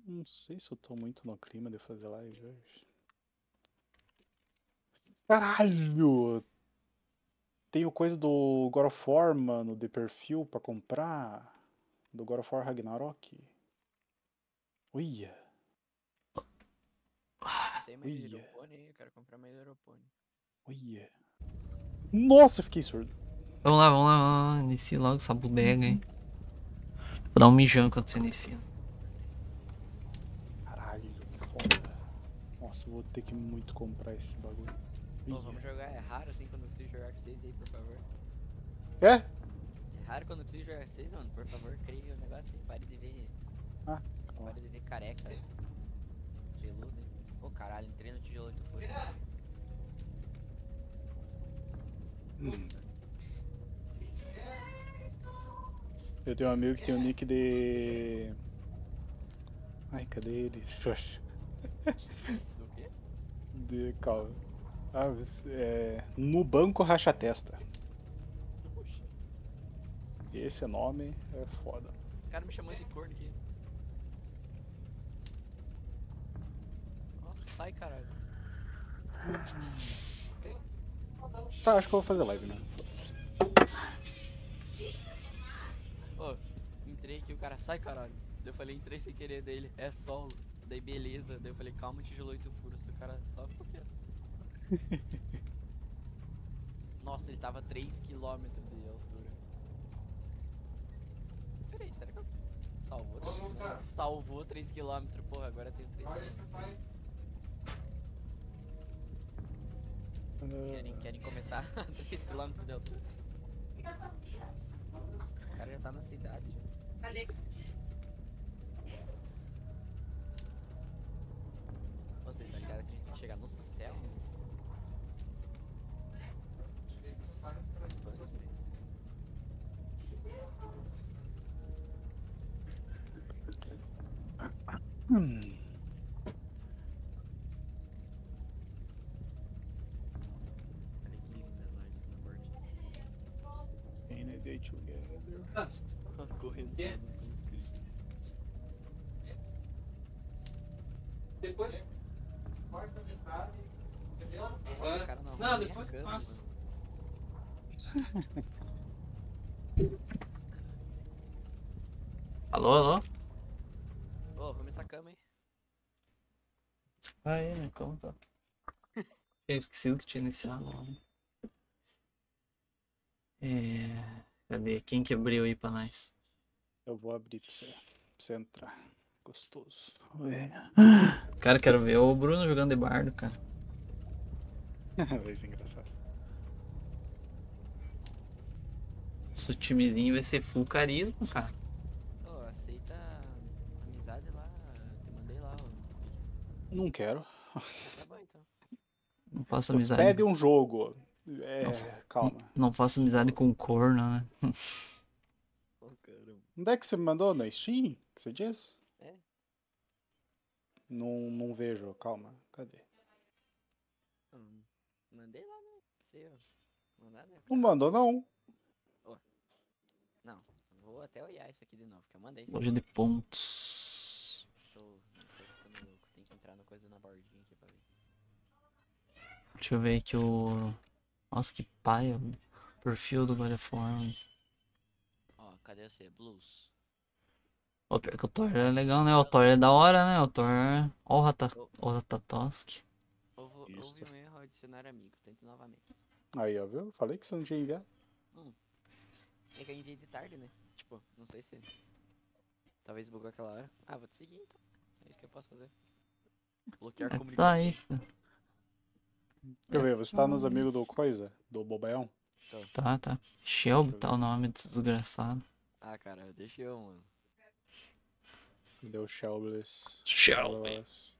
Não sei se eu tô muito no clima de fazer live hoje. Caralho! Tenho coisa do God of War, mano, de perfil pra comprar. Do God of War Ragnarok. Uia, Não tem mais uia, Aeropone aí, eu quero comprar mais Aeropone. uia. Nossa, fiquei surdo. Vamos lá, vamos lá, vamos lá. Inicia logo essa bodega aí. Vou dar um mijão quando você inicia. Caralho, que foda. Nossa, vou ter que muito comprar esse bagulho. Ô, Uia. vamos jogar, é raro assim quando eu consigo jogar com vocês aí, por favor. Quer? É raro quando eu consigo jogar com vocês, mano, por favor, crie o negócio aí, pare de ver. Ah, calma. Pare de ver careca. Peludo, hein? Ô caralho, entrei no tijolo 8 furo. Eu tenho um amigo que tem o nick de... Ai, cadê ele? Do quê? Calma. Ah, no banco racha testa. Oxi. Esse nome é foda. O cara me chamando de corno aqui. Ó, sai, caralho. Tá, acho que eu vou fazer live, né? Foda-se. Ô, entrei aqui, o cara, sai, caralho. Daí eu falei, entrei sem querer dele, é solo. Daí beleza, daí eu falei, calma, tijolo 8 furos. O cara só ficou quieto. Nossa, ele tava 3 km de altura. Peraí, será que eu salvou 3 km? Salvou 3 km, porra, agora eu tenho 3 km. Querem começar a 3 km de altura? O cara já tá na cidade. Já. Vocês estão ligados que a gente tem que chegar no céu? Né? Olha que linda a live na bordinha. In a day together. Correndo todos com os críticos. Depois corta metade, entendeu? O cara não Não, arruma nem a depois câmera, passa. mano. Alô, alô? Ô, arruma essa cama aí. Aí, né? Como tá? Eu esqueci que tinha iniciado. Cadê? Quem que abriu aí pra nós? Eu vou abrir pra você entrar. Gostoso. Cara, quero ver o Bruno jogando de bardo, cara. Vai ser engraçado. Nosso timezinho vai ser full carisma, cara. Ô, aceita amizade lá. Te mandei lá o vídeo. Não quero. Tá bom então. Não faço Você amizade. pede um jogo. Não, Calma. Não faço amizade com corno, né? Ô, caramba. Onde é que você me mandou? Na Steam? Que você diz? É? Não vejo, calma. Cadê? Mandei lá, né? Você, ó. Mandar, né? Não mandou, não. Não, vou até olhar isso aqui de novo, que eu mandei. Loja de pontos. Estou ficando louco. Tem que entrar na coisa na bordinha aqui pra ver. Deixa eu ver aqui o... Nossa, que paia. O perfil do God of War. Ó, cadê você? Blues. O pior que o Thor é legal, né? O Thor é da hora, né? O Thor... Ó o Ratatosk. Houve Isso. um erro ao adicionar amigo. Tente novamente. Aí, ó, viu? Falei que você não tinha enviado. É que eu enviei de tarde, né? Tipo, não sei se... Talvez bugou aquela hora. Ah, vou te seguir então. É isso que eu posso fazer. Bloquear Tá comunicação. aí, filho. Deixa eu ver, você tá nos amigos do Coisa? Do Bobaião? Tá. Shelby tá o nome desse desgraçado. Ah, cara, deixa eu, mano. Cadê o Shelbless? Shelby.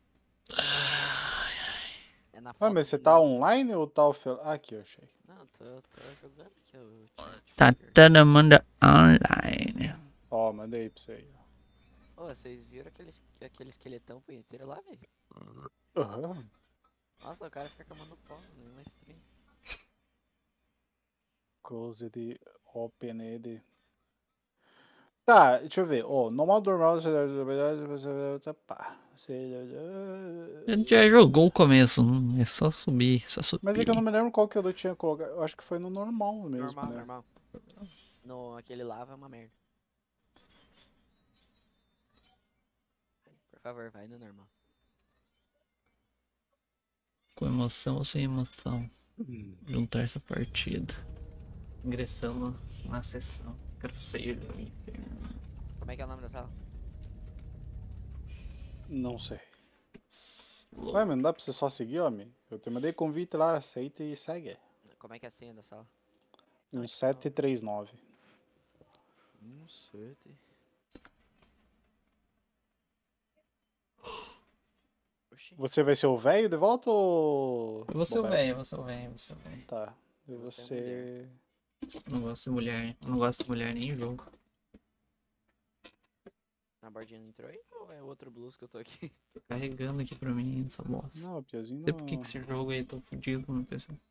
É na Ah, foto mas você de- tá online ou tá offline? Ah, aqui, eu achei. Não, tô jogando aqui, eu... Tá todo mundo online. Ó, mandei pra você aí. Ô, vocês viram aquele esqueletão punheteiro lá, velho? Aham. Nossa, o cara fica camando pau, não é mais stream. Close the open ed. Tá, deixa eu ver. Ó, no modo normal. Pá. A gente já jogou o começo, é só subir, só subir. Mas é que eu não me lembro qual que eu tinha colocado. Eu acho que foi no normal mesmo, Normal, né? normal. No aquele lava é uma merda. Por favor, vai no normal. Com emoção ou sem emoção? Juntar essa partida. Ingressando na sessão. Quero sair do inferno. Como é que é o nome da sala? Não sei. Ué, mas não dá pra você só seguir, homem? Eu te mandei convite lá, aceita e segue. Como é que é a senha da sala? 1739. Não sei. Oxi. Você vai ser o velho de volta ou. Eu vou ser o Bobeck? velho, eu vou ser o velho, eu vou ser o velho. Tá. E Você é você. Eu não gosto de mulher, eu não gosto de mulher nem em jogo. A bordinha não entrou aí? Ou é outro blues que eu tô aqui? Tô carregando aqui pra mim essa bosta. Não, o Piazinho Não sei não. por que esse jogo aí tô fudido no PC. O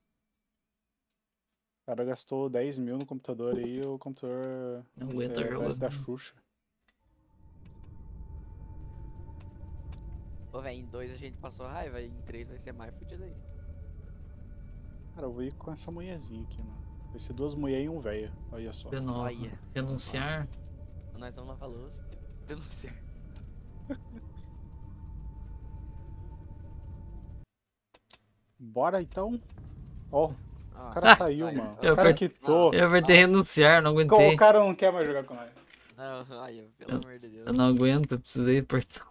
cara gastou 10 mil no computador aí e o computador. Não aguento o jogo. Parece da Xuxa. Ô, velho, em 2 a gente passou raiva, em 3 vai ser mais fudido aí. Cara, eu vou ir com essa mulherzinha aqui, mano. Vai ser 2 mulheres e um velho. Olha só. De novo. Olha. Renunciar. Nós vamos lavar a louça. Denunciar. Bora então. Ó, o Ah, cara saiu, vai. mano. Eu O cara perdi- quitou. Eu apertei renunciar, não aguentei. O cara não quer mais jogar com nós. Não, ai, pelo amor de Deus. Eu não aguento, eu precisei apertar.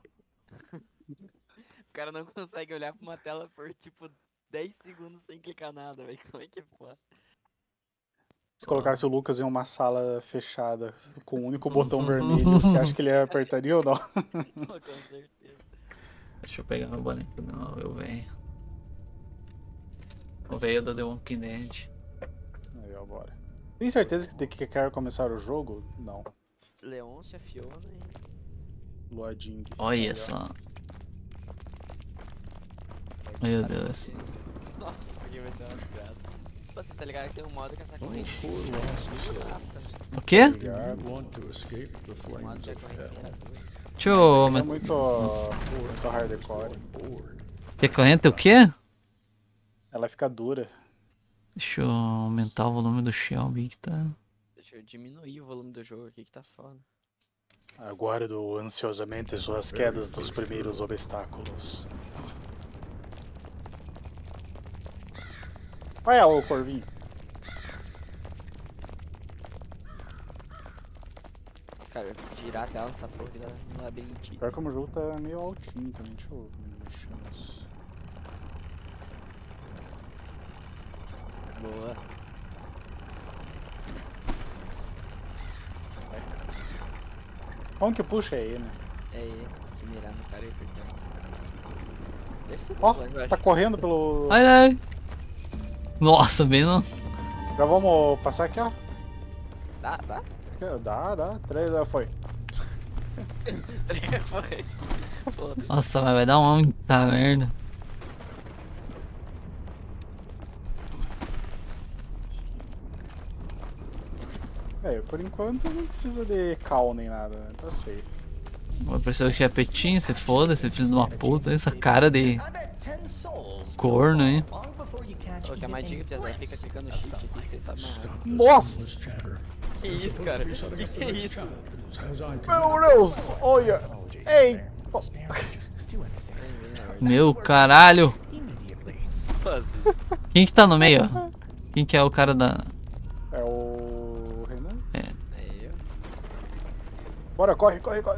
O cara não consegue olhar pra uma tela por tipo 10 segundos sem clicar nada, velho. Como é que é foda? Se colocasse o Lucas em uma sala fechada com um único botão vermelho, você acha que ele apertaria ou não? Com certeza. Deixa eu pegar meu boneco de novo, eu venho. O velho do The Walking Dead. Aí, ó, bora. Tem certeza que quer começar o jogo? Não. Leôncia, Fiona e. Luading. Olha só. Meu Deus. Nossa, isso aqui vai ser uma desgraça. Você tá ligado que tem um modo que essa corrente. Nossa, O quê? Obrigado. Want to escape the o flames modo que a of corrente hell. é. Deixa eu. É muito hardcore. Bored. Que corrente o quê? Ela fica dura. Deixa eu aumentar o volume do Shelby que tá. Deixa eu diminuir o volume do jogo aqui que tá foda. Aguardo ansiosamente suas quedas dos primeiros obstáculos. Olha o Corvinho. Nossa, cara, girar a tela nessa porra aqui dá um labirintinho. Pior que o meu jogo tá meio altinho também. Deixa eu mexer nisso. Boa. Como que puxa aí, né? É ele. Se mirar no cara e apertar. Deve ser Ó, bom, eu tá acho. correndo pelo. Ai, ai. Nossa, bem não. Já vamos passar aqui, ó. Dá, dá? Aqui, ó. Dá. 3, foi. Foi. Foda. Nossa, mas vai dar muita merda. É, por enquanto não precisa de cal nem nada, né? Tá safe. Uma pessoa que é petinho, se foda, esse filho de uma puta, essa cara de corno, hein? Ô, que é mais dica, Piazada, fica clicando shift aqui que você sabe mais rápido. Nossa! Chatter. Que isso, cara? Que é isso? As I Meu Deus! Olha! Ei! Meu caralho! Nossa, Quem que tá no meio? Quem que é o cara da. É o Renan? é eu. Bora, corre.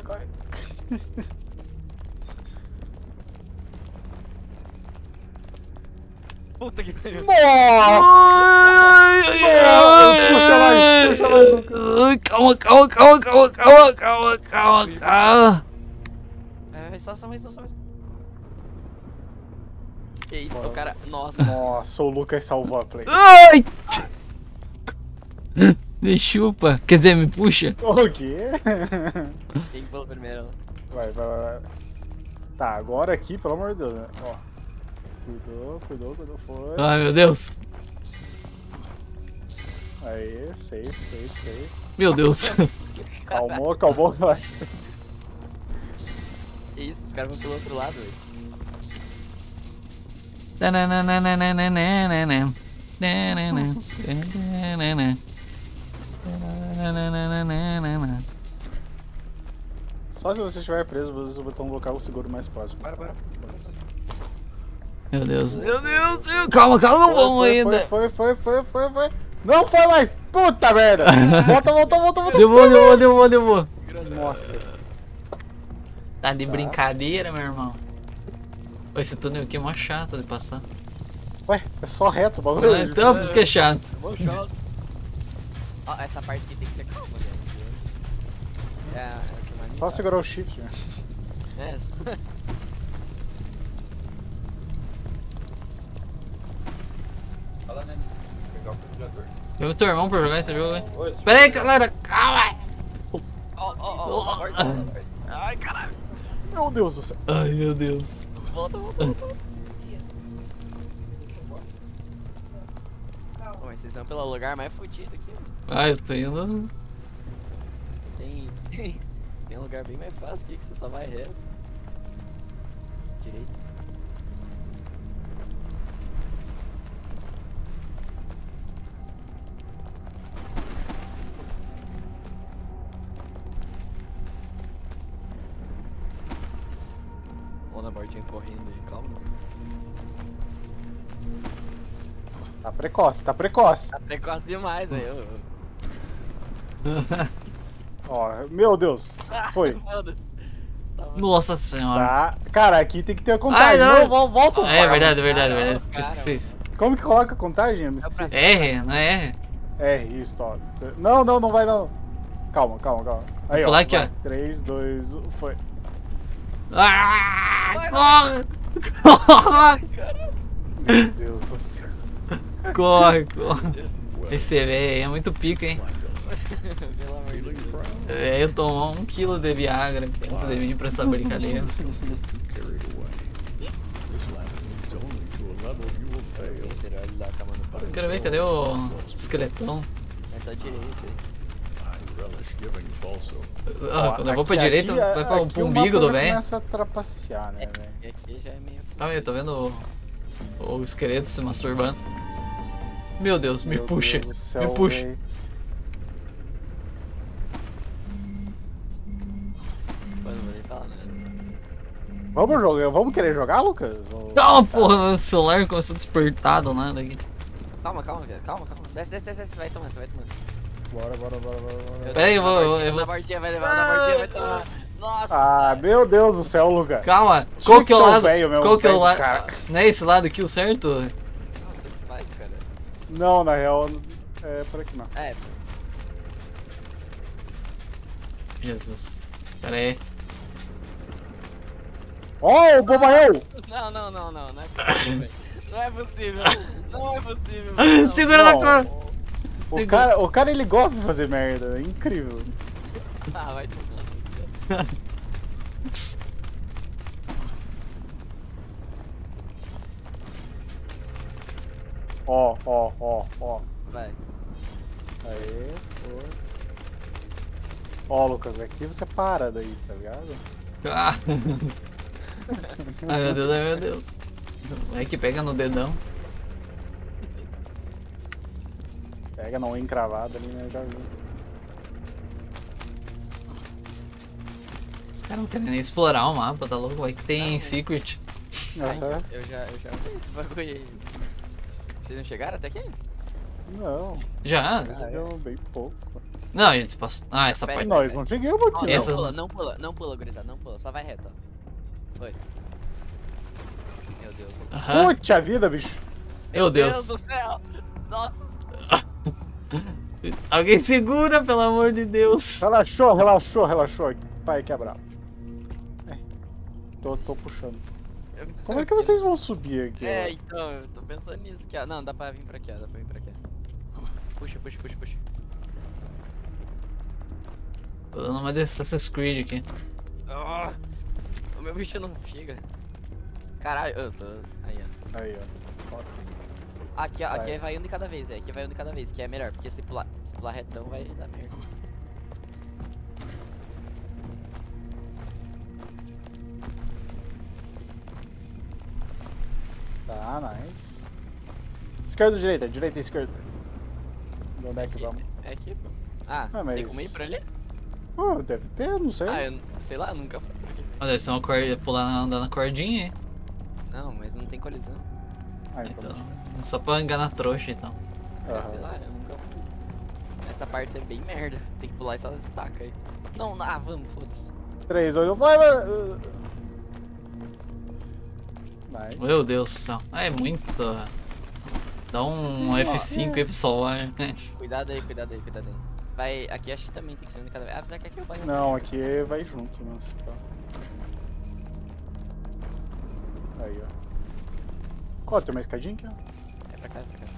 Puta que pariu. Nossa! Puxa mais um. Calma. É, só mais um. Que isso, o cara. Nossa. Nossa, o Lucas salvou a play. Ai! Me chupa, quer dizer, me puxa. O quê? Quem que falou primeiro? Vai. Tá, agora aqui, pelo amor de Deus, né? Ó. Cuidou, foi. Ai, meu Deus. Aí, safe. Meu Deus. Calmou, calmou, vai. Que isso, os caras vão pelo outro lado, velho. Só se você estiver preso, você usa o botão local seguro mais próximo. Para. Meu Deus, meu Deus. Calma, calma, não vamos ainda. Foi. Não foi mais! Puta merda! Volta. Deu. Nossa. Tá de brincadeira, meu irmão. Pô, esse túnel aqui é mó chato de passar. Ué, é só reto o bagulho. Então, por isso que é chato. Ó, essa parte aqui tem que ser calma, velho. É o que mais me Só dá. segurar o shift, né? É, só... Eu tô irmão pra jogar esse jogo, hein? Pera aí, galera, calma! Ó, ai, caralho. Meu Deus do céu. Ai, meu Deus. Volta. Pô, mas vocês vão pelo lugar mais fudido aqui, mano. Ah, eu tô indo. Tem um lugar bem mais fácil aqui que você só vai reto. Direito. Ou na bordinha correndo aí, calma. Tá precoce. Tá precoce demais, velho. Ó, meu Deus. Foi. Foda-se. Nossa senhora. Tá. Cara, aqui tem que ter a contagem. Ai, Não, volta o É pai. verdade. Cara, Esqueci. Como que coloca a contagem? Eu me esqueci. R, não é R? R, isso, ó. Não vai não. Calma. Aí, ó. pular aqui, vai. ó. 3, 2, 1, foi. Ah, corre! Meu Deus do céu. Corre. Esse velho é muito pica, hein? Pelo amor de Deus. Eu tomou 1 kg de Viagra antes de vir pra essa brincadeira. Carried away. This ladder leads only to a level you will fail. Ele dá a cama no pau. Quero ver, cadê o esqueletão? Vai tá direito aí. I relish giving false hope. Ah, quando eu vou pra direita, vai pro aqui o umbigo mapa do já velho. começa a trapacear, né, velho? E aqui já é meio... Ah, eu tô vendo o esqueleto se masturbando. Meu Deus, me Meu puxa. Deus do céu, Me puxa. velho. Pô, não vou nem falar nada. Vamos jogar, vamos querer jogar, Lucas? Ou... Calma, porra, o celular começou a despertar do nada aqui. Calma, velho. Calma. Desce. Vai tomando. Bora. Pera aí, eu vou. Na bordinha, vai levar na bordinha, vai tomar. Nossa! Ah, meu Deus do céu, Lucas. Calma, Tinha qual que que é o ser o lado? velho mesmo, Qual que é o velho, lado? cara. Não é esse lado aqui o certo? Nossa, que faz, cara? Não, na real, é por aqui não. É, Jesus. Pera aí. Ó, o Bobael! não é possível, velho. Não é possível, mano. Segura na Não. cor. O cara, ele gosta de fazer merda, é incrível. Ah, vai tomar. Ó. Vai. Aê, foi. Ó, Lucas, aqui você para daí, tá ligado? Ah. Ai meu Deus. Vai que pega no dedão. Pega não encravado ali, né? Já vi. Os caras não querem nem explorar o mapa, tá louco? Vai que tem secret. Aham. Eu já vi esse bagulho aí. Vocês não chegaram até aqui? Não, Já? mas eu bem pouco. Não, a gente passou. Ah, essa Pera parte. aí. Nós não chegamos aqui, Essa- não. Não pula, gurizada, não pula, só vai reto, ó. Foi. Meu Deus. Aham. Puta vida, bicho. Meu Deus. do céu! Nossa! Alguém segura, pelo amor de Deus. Relaxou. Pai, quebrar. Tô puxando. Como é que vocês vão subir aqui? É, ó? então, eu tô pensando nisso aqui, ó. Não, dá pra vir pra aqui, ó. Puxa. Tô dando uma de Assassin's Creed aqui. Ah, o meu bicho não chega. Caralho, eu tô... Aí, ó. Aí, ó. Aqui, ó, aqui Vai. vai um de cada vez, velho. Aqui vai um de cada vez, que é melhor. Porque se pular retão vai dar merda. nice. Esquerda ou direita? Direita e esquerda. De onde é que vamos? É aqui, pô. Ah, Ah, mas- tem como ir por ali? Oh, deve ter, não sei. Ah, eu sei lá, nunca fui por aqui. Olha, deve ser uma corda, pular andando na cordinha, hein? Não, mas não tem colisão. Ah, então. Então, só pra enganar trouxa, então. Sei Aham. lá, eu nunca fui. Essa parte é bem merda. Tem que pular essas estacas aí. Não, vamos, foda-se. 3, 2, 1, vai, vai. Nice. Meu Deus do céu. Ah, é muito. Dá um F5 aí pro salvar. Cuidado aí, cuidado aí, cuidado aí. Vai, aqui acho que também tem que ser um de cada vez. Ah, apesar que aqui eu banho. Não, aqui vai junto, né? se pá. Aí, ó. Ó, tem uma escadinha aqui, ó. É pra cá, é pra cá.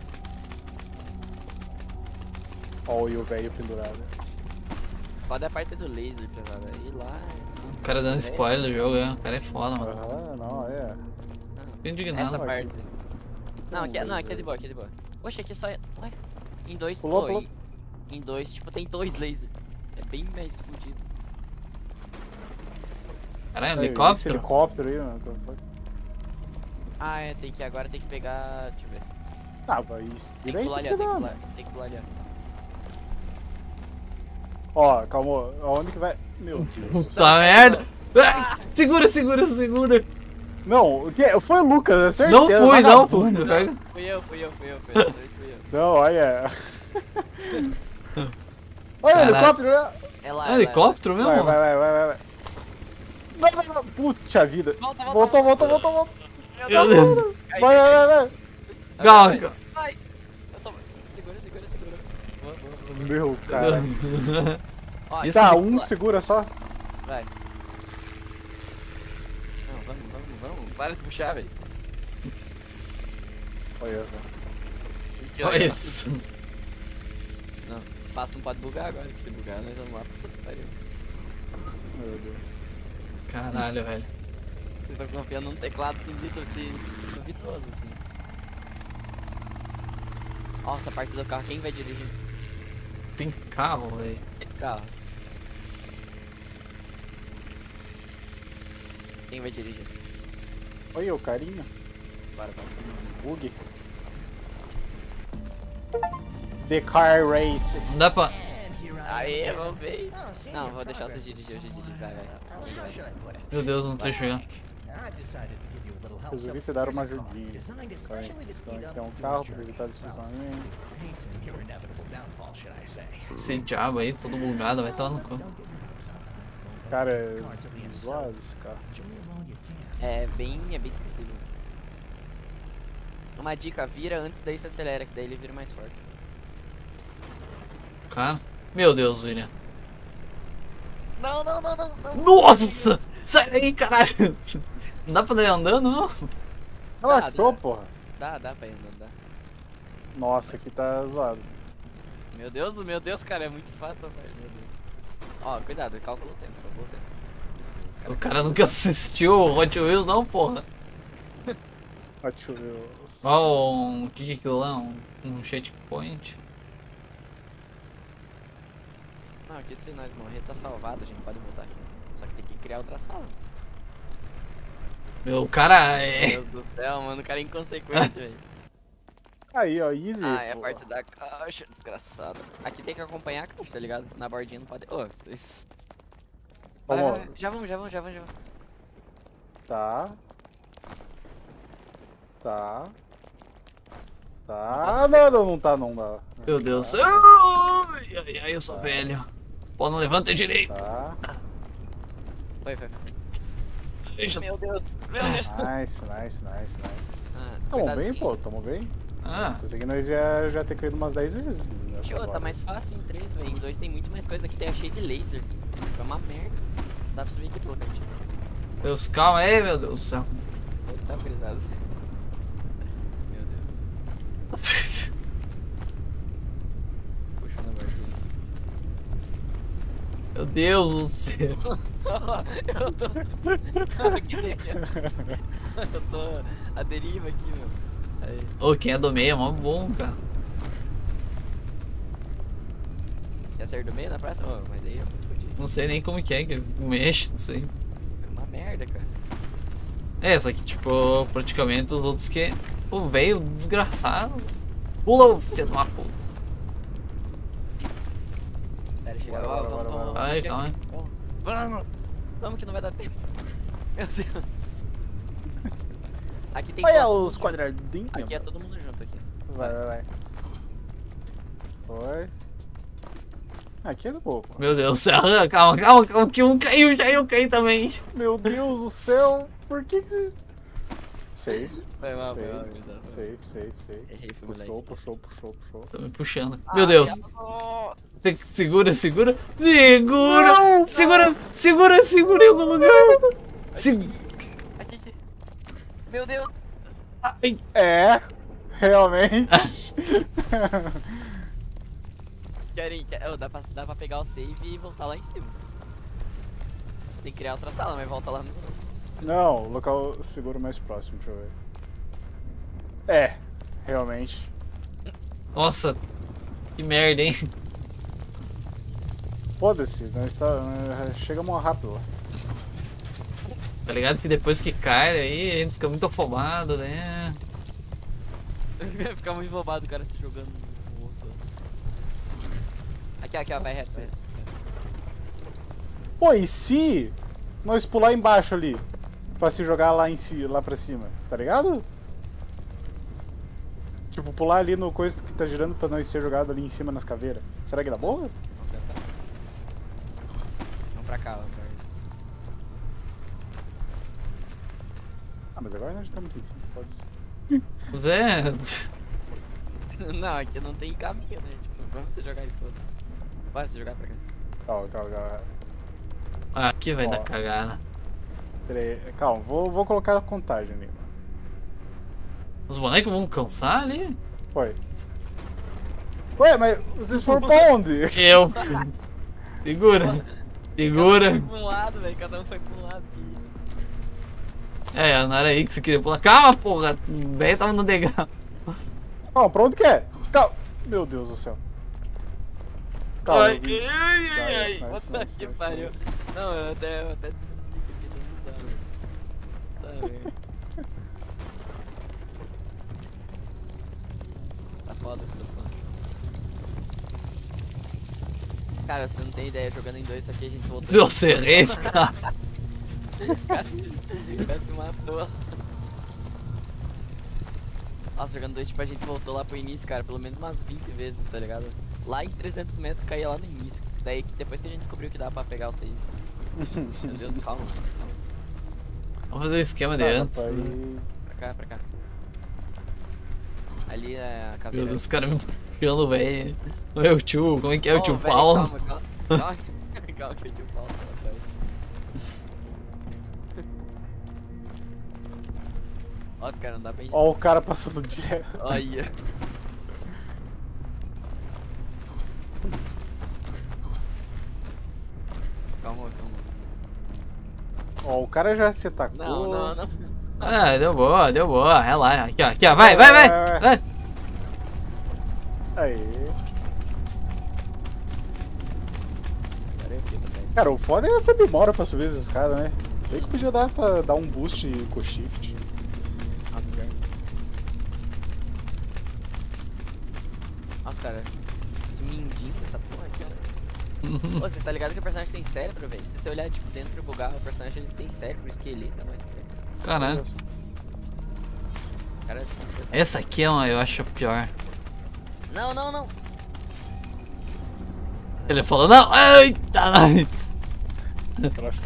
Ó, e o velho pendurado. Foda é a parte do laser, pesado. Aí lá. O cara dando spoiler do jogo, é. O cara é foda, mano. Aham, não, é. Fico indignado. Essa aqui. parte. Não, aqui, Não, aqui é de boa, aqui é de boa. Oxe, aqui é só. Ué? Em dois. Pulou, oh, pulou. Em dois, tipo, tem 2 lasers. É bem mais fudido. Caralho, Aí, Esse helicóptero? helicóptero aí, mano. Ah, é, agora tem que pegar. Deixa eu ver. Ah, vai Tem que direito pular ali, que ó, tem que dá. pular, tem que pular ali, ó. Ó, calma, aonde que vai? Meu Deus. Puta merda! Ah, segura, segura, segura! Não, o que? Foi o Lucas, é certeza. Não fui, não, pô. vagabundo. Pega. Fui eu. Dessa vez fui eu. Não, olha. Olha o Caralho. helicóptero, né? É lá. É helicóptero Vai, mesmo? vai. Não. Puxa vida. Volta. Voltou. Meu Deus. Vai. Calma, calma. Vai. Eu tô. Segura. Vou. Meu, cara. Ó, Isso Tá, ali- um segura só. Vai. Não, vamos. Para de puxar, velho. Olha só. Que Olha legal. isso. Não, o espaço não pode bugar agora, que se bugar nós vamos lá pra puta que pariu. Meu Deus. Caralho, velho. Vocês estão confiando num teclado assim duvidoso, assim. Nossa, a parte do carro, quem vai dirigir? Tem carro, velho. Carro. Quem vai dirigir? Olha o carinha. Bora. Bug. The Car Race. Não dá pra. Aê, vamos ver. Não, vou deixar você dirigir, vai. Meu Deus, não tô enxergando. Resolvi te dar uma ajudinha. Então aqui é um carro para evitar deslizamento. Esse diabo aí, todo bugado, vai tomar no cu. Cara, é zoado esse carro. É bem esquecível. Uma dica, vira antes, daí você acelera, que daí ele vira mais forte. Cara. Meu Deus, William. Não. Nossa! Sai daí, caralho! Não dá pra ir andando, não? Relaxou, dá. porra. Dá pra ir andando, dá. Nossa, aqui tá zoado. Meu Deus, cara, é muito fácil, velho. Meu Deus. Ó, cuidado, calcula o tempo. O cara nunca assistiu o Hot Wheels, não, porra. Deixa eu ver. Ó, o que é aquilo lá? Um checkpoint. Não, aqui se nós morrer tá salvado, a gente pode voltar aqui. Só que tem que criar outra sala. Meu cara Meu é. Deus do céu, mano, o cara é inconsequente, velho. Aí, ó, easy. Ah, é a pô. parte da caixa, desgraçado. Aqui tem que acompanhar a caixa, tá ligado? Na bordinha não pode. Ô, vocês. Vamos. Vai. Já vamos. Tá. Não tá, não dá. Meu Deus. Ai, eu sou velho. Pô, não levanta direito. Tá. Vai. Deixa Meu Deus, meu Deus. Nice. Ah, Tamo cuidado bem, aqui. pô, tamo bem. Ah, Pensei que nós ia já ter caído umas 10 vezes. nessa Tio, tá hora. mais fácil em 3, velho. Em 2 tem muito mais coisa. Aqui tem cheio de laser. É uma merda. Dá pra subir aqui pelo cantinho. Deus, calma aí, meu Deus do céu. Eu tava frisado assim. Meu Deus. Puxa na bordinha. Meu Deus do céu. Eu tô. Eu tô a deriva aqui, meu. Aí. Ô, quem é do meio é mó bom, cara. Quer sair do meio na praça? Ô, mas daí eu fui. Não sei nem como que mexe, não sei. É uma merda, cara. É, só que tipo, praticamente os outros que... O velho desgraçado pula o filho de uma puta. Pera, chega. Bora, Ó, bora, vamos, bora, vamos, bora. Vai, calma aí. Vamos! Vamos que não vai dar tempo. Meu Deus. Aqui tem Olha quatro. os quadradinhos. Aqui é todo mundo junto aqui. Vai. Foi. Aqui é do bobo. Meu Deus do céu, calma, que um caiu já e eu caí também. Meu Deus do céu. Por que que... Safe, Foi mal, Sei. gurizada. safe. Errei, foi moleque. Puxou. Tô me puxando. Meu Deus. Segura. Não, Segura em algum lugar. Aqui. Meu Deus. Ai, É, realmente. Oh, dá pra pegar o save e voltar lá em cima. Tem que criar outra sala, mas volta lá no... Não, local seguro mais próximo, deixa eu ver. É, realmente. nossa, que merda, hein? Foda-se, chegamos rápido lá. Tá ligado que depois que cai, aí a gente fica muito afobado, né? Ficar muito bobado o cara se jogando no osso. Aqui, ó, vai reto. Pô, e se nós pular embaixo ali? Pra se jogar lá lá pra cima, tá ligado? Tipo, pular ali no coisa que tá girando pra nós ser jogado ali em cima nas caveiras. Será que dá boa? Vamos tentar. Vamos pra cá, vamos pra cá. Ah, mas agora nós estamos aqui em cima, foda-se. Zé, Não, aqui não tem caminho, né? Tipo, vamos você jogar aí, foda-se. Bora você jogar pra cá. Calma. aqui vai Ó. dar cagada. Pera aí, calma, vou colocar a contagem ali. Os bonecos vão cansar ali? Foi. Ué, mas vocês foram pra onde? Eu. Segura. Cada um foi pra um lado, velho. Cada um foi pra um lado. Que isso? É, não era aí que você queria pular. Calma, porra. O velho tava no degrau. Calma, pra onde que é? Calma. Meu Deus do céu. Calma. Ai, eu vi. ai. Puta que pariu. Não, eu até desisti aqui, não dá, velho. Tá, velho. Tá foda a situação. Cara, você não tem ideia, jogando em dois isso aqui a gente voltou. Meu Ceres, cara. O cara se matou. Nossa, jogando dois, tipo, a gente voltou lá pro início, cara, pelo menos umas 20 vezes, tá ligado? Lá em 300 metros caía lá no início. Daí que depois que a gente descobriu que dá pra pegar o save. Meu Deus, calma. Vamos fazer o esquema de antes. Né? Pra cá. Ali é a Meu caveira. Deus, os caras me puxando, velho. Oi, o tio, como é que é o tio velho, Paulo? Calma que o tio Paulo tá atrás. Nossa, cara, não dá pra ir. Ó o cara passando direto. Olha. Calma. Ó, o cara já se atacou. Não. Ah, deu boa, relaxa. Aqui, ó, vai. Vai. Aí. Pera aí, aqui, pra trás. Cara, o foda é essa demora pra subir essa escada, né? Bem que podia dar pra dar um boost com shift. Nossa, pior. Nossa, cara. Isso mindinho essa porra aqui, cara. Ô, você tá ligado que o personagem tem cérebro, velho? Se você olhar, tipo, dentro e bugar, o personagem ele tem cérebro, esqueleto, é mais estranho. Caralho. Cara, assim, Essa aqui é uma, eu acho a pior. Não. Ele falou, não, eita, nós. Relaxa.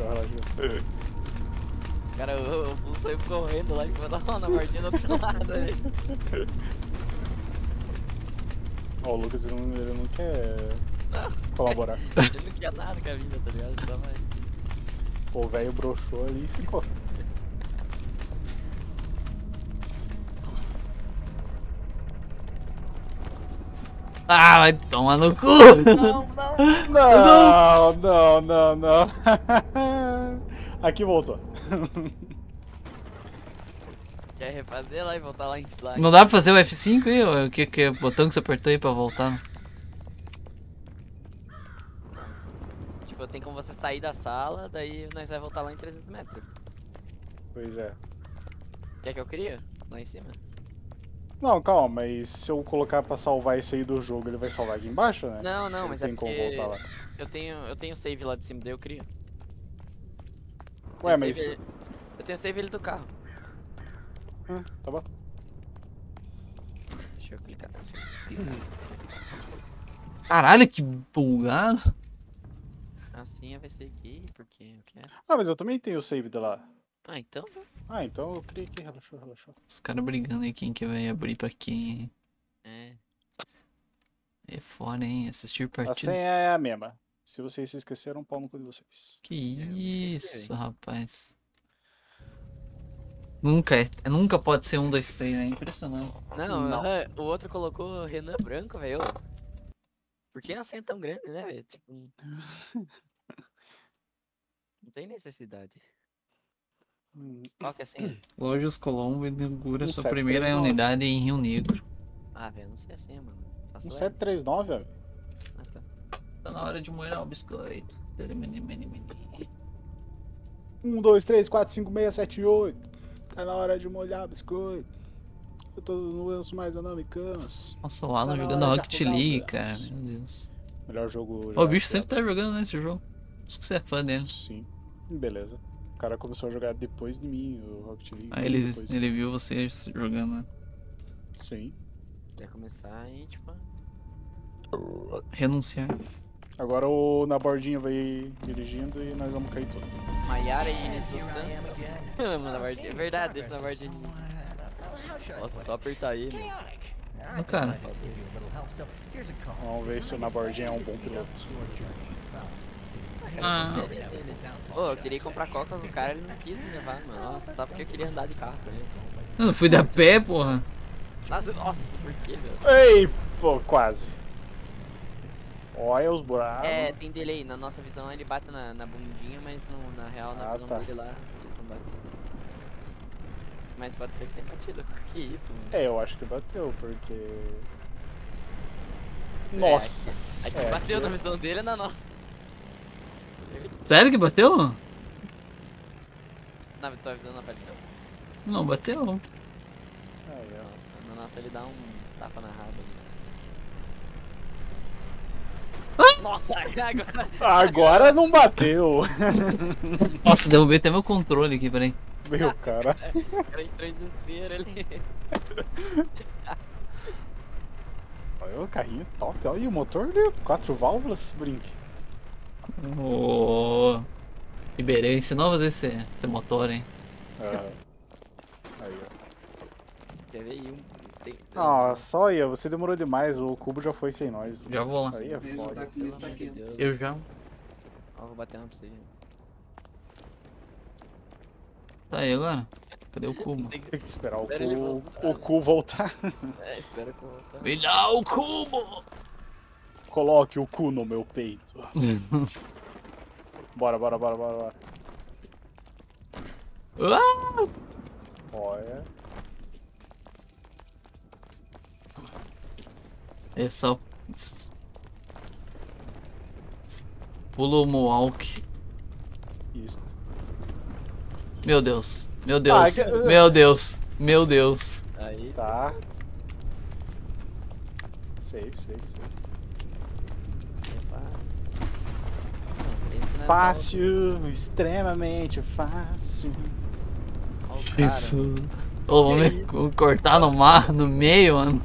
Cara, eu saí correndo lá e vou dar uma na partida do outro lado, velho. Ó, o Lucas ele não quer colaborar. Ele não quer nada com a vida, tá ligado? Só vai. Pô, o velho broxou ali e ficou. Ah, vai tomar no cu. Não. Aqui voltou. Quer refazer lá e voltar lá em slide? Não dá pra fazer o F5 aí? Ou o que é o botão que você apertou aí pra voltar? Tipo, tem como você sair da sala, daí nós vai voltar lá em 300 metros. Pois é. Quer que eu crie? Lá em cima? Não, calma, mas se eu colocar pra salvar esse aí do jogo, ele vai salvar aqui embaixo, né? Não, não, Ou mas tem é como porque voltar lá? eu tenho save lá de cima, daí eu crio. Ué, Tenho mas... save- Eu tenho save ele do carro. Tá bom. Deixa eu clicar. Deixa eu clicar. Caralho, que bugado. Assim vai ser aqui, porque eu quero. Ah, mas eu também tenho o save de lá. Ah, então. Ah, então eu criei aqui, relaxou, relaxou. Os caras brigando aí quem que vai abrir pra quem, hein? É. É foda, hein? Assistir A partidas. senha é a mesma. Se vocês se esqueceram, pau no cu de vocês. Que esqueci, isso, rapaz. Nunca pode ser 1, 2, 3, né? Impressionante. Não, Não. o outro colocou Renan Branco, velho. Por que a senha é tão grande, né, velho? Tipo. Não tem necessidade. Qual que é a senha? Lojas Colombo inaugura sua 1739. primeira unidade em Rio Negro. Ah, velho, não sei a senha, mano. Faço 1739, velho. Ah, tá. Tá na hora de molhar o biscoito. 1, 2, 3, 4, 5, 6, 7, 8. Tá na hora de molhar biscoito. Eu tô no lanço, mas eu não me canso. Nossa, o Alan Tá na jogando hora de Rocket afogar o League, braço. cara. Meu Deus. Melhor jogo. Ó, o bicho sempre tá jogando nesse jogo. Por isso que você é fã dele. Sim. Beleza. O cara começou a jogar depois de mim, o Rocket League. Aí ele, depois de ele viu você jogando, né? mim. Sim. Se quiser começar aí, tipo. Renunciar. Agora o na bordinha vai dirigindo e nós vamos cair tudo. Maiara e Inês dos Santos. Mano, na bordinha. É verdade, deixa na bordinha. Nossa, só apertar ele. Ô, cara. Vamos ver se o na bordinha é um bom piloto. Ah, Pô, eu queria comprar coca com o cara, ele não quis me levar, mano. Nossa, só porque eu queria andar de carro com ele. eu não fui da pé, porra. Nossa, por que, velho? Ei, pô, quase. Olha os buracos. É, tem delay. Na nossa visão ele bate na bundinha, mas na real, na Ah, visão tá. dele lá, vocês não batem. Mas pode ser que tenha batido. Que isso, mano? É, eu acho que bateu, porque. Nossa! Aqui É, bateu aqui- na visão dele e na nossa. Sério que bateu? Na tua visão não apareceu? Não, bateu. Aí, ó. Nossa, na nossa ele dá um tapa na raba. Nossa, agora. Agora não bateu! Nossa, derrubei até meu controle aqui, peraí. Meu cara. O cara entrou em desespero ali. Olha o carrinho top. Olha e o motor ali, 4 válvulas, brinque. Ô. Liberei, ensinou a fazer esse motor, hein? Ah. Aí, ó. Quer ver aí Nossa, olha, você demorou demais, o cubo já foi sem nós. Já vou lá. Isso aí é foda. Pelo amor de Deus. Eu já. Ó, vou bater uma pra você. Tá aí agora? Cadê o cubo? Tem que... Tem que esperar Espera ele voltar. o cu voltar. É, espera que eu voltar. Me dá o cubo! Coloque o cu no meu peito. Bora, bora, bora, bora, bora. Ah! Olha. É só. Pula o Mohawk. Isso. Meu Deus. Meu Deus. que- Meu Deus. Meu Deus. Aí, Tá. Save, save, save. é fácil. Não, esse que não é Fácil, extremamente fácil. Ó, o cara. Isso. Ô, vamos cortar no mar, no meio, mano.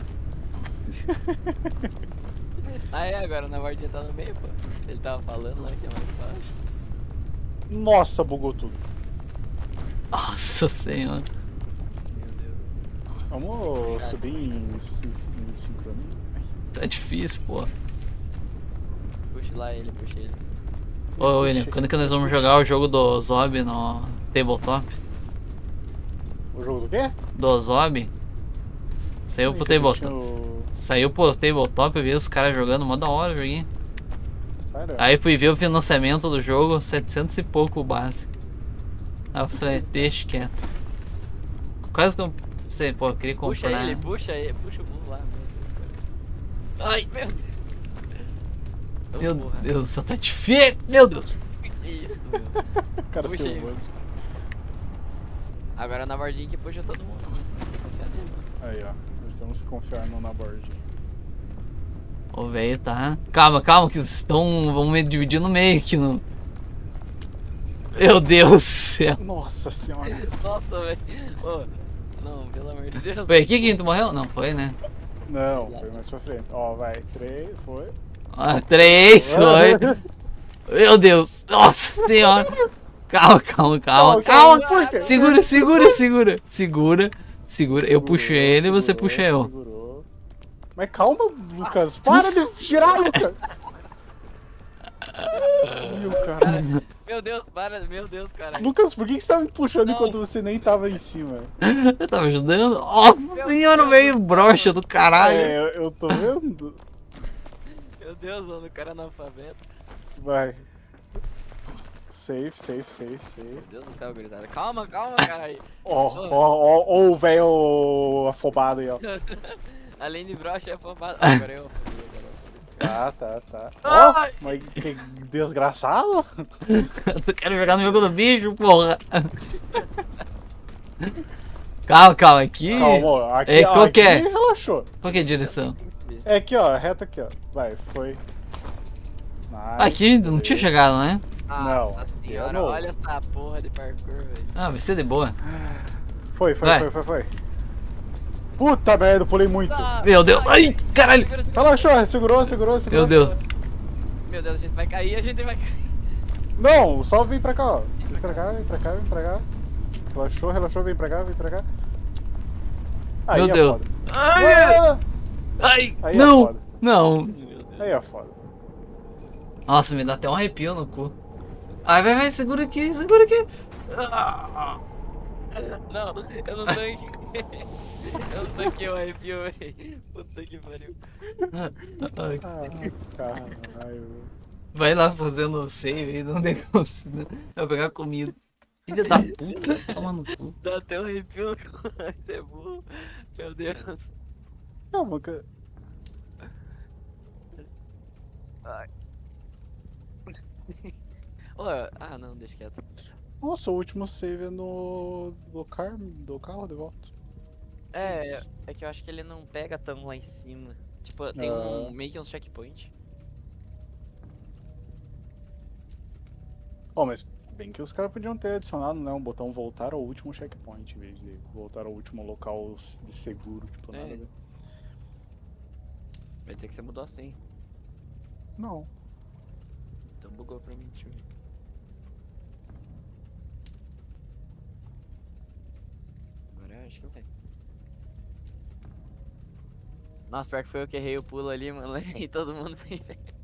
Ah, é, agora na bordinha tá no meio, pô. Ele tava falando lá que é mais fácil. Nossa, bugou tudo. Nossa senhora. Meu Deus. Vamos subir em sincronia. Tá difícil, pô. Puxa lá ele, puxa ele. Ô, William, quando que nós vamos jogar o jogo do Zob no tabletop? O jogo do quê? Do Zob? Saiu pro tabletop. Saiu pro tabletop, eu vi os caras jogando, mó da hora o joguinho. Sério? Aí fui ver o financiamento do jogo, 700 e pouco o base. Aí eu falei, deixa quieto. Quase que eu sei, pô, eu queria Puxa comprar. ele, puxa o burro lá, meu Deus. Ai, Meu Deus. meu Porra. Deus, só tá difícil. Meu Deus. Que isso, meu. Cara, Puxa seu aí. mano. Agora na bordinha que puxa todo mundo, né? Tem que confiar nele. Aí, ó. Nós temos que confiar no Naborg. O velho tá. Calma, calma, que vocês estão. Vamos me dividir no meio aqui. No... Meu Deus do céu. Nossa senhora. Nossa, velho. Ô, não, pelo amor de Deus. Foi aqui que a gente morreu? Não, foi, né? Não, foi mais pra frente. Ó, vai. 3, foi. Ah, 3, foi. Meu Deus. Nossa senhora. Calma, calma, calma. Calma. por quê? Segura, segura, segura. Segura, segura. Eu puxei ele e você puxa eu. Segurou. Mas calma, Lucas. Para de girar, Lucas. Meu caralho. Meu Deus, para, meu Deus, cara. Lucas, por que você tá me puxando Não. enquanto você nem tava em cima? Eu tava ajudando. Nossa senhora, veio broxa do caralho. É, eu tô vendo. Meu Deus, mano, o cara é analfabeto. Vai. Safe, safe, safe, safe. Meu Deus do céu, gurizada. Calma, calma, caralho. Ó o velho afobado aí, ó. Além de brocha, é afobado. Agora eu. Tá, tá, tá. Ai. Mas que desgraçado. Tu quer jogar no jogo do bicho, porra? Calma, calma, aqui. Calma, ó, aqui, É, qual que é? aqui relaxou. Qual que é a direção? É aqui, ó, reta aqui, ó. Vai, foi. Nice, Aqui não tinha beleza. chegado, né? Nossa aqui é senhora, novo. olha essa porra de parkour, velho. Ah, vai ser de boa. Foi, foi, Vai. foi. Puta merda, eu pulei muito. Ah, Meu Deus. Ai, caralho. segura, segura. Relaxou, segurou, segurou, segurou. Meu Deus. Meu Deus, a gente vai cair, a gente vai cair. Não, só vem pra cá, ó. Vem pra cá, vem pra cá, vem pra cá. Relaxou, relaxou, vem pra cá, vem pra cá. Aí Meu é Deus. foda. Ai, Ah, ai, Aí é não. foda. Não. Aí é foda. Nossa, me dá até um arrepio no cu. Ai, vai, vai, segura aqui, segura aqui. Ah. Não, eu não tô aqui. Eu não tô aqui, eu arrepio, velho. Puta que pariu. Ai, Ah, caralho. vai lá fazendo save aí, não negócio, né? Vai pegar comida. Filha da puta, toma no cu. Dá até um arrepio no cu. Isso é burro. Meu Deus. Calma, cara. Ô, ah, não, deixa quieto. Nossa, o último save é do carro de volta. É que eu acho que ele não pega tão lá em cima. Tipo, tem meio que uns checkpoint. Ó, mas bem que os caras podiam ter adicionado, né, um botão voltar ao último checkpoint, em vez de voltar ao último local de seguro, tipo, nada a ver. Vai ter que ser mudou assim. Não. Então bugou pra mim, tio. Agora eu acho que vai. Nossa, pior que foi eu que errei o pulo ali, mano. E todo mundo foi.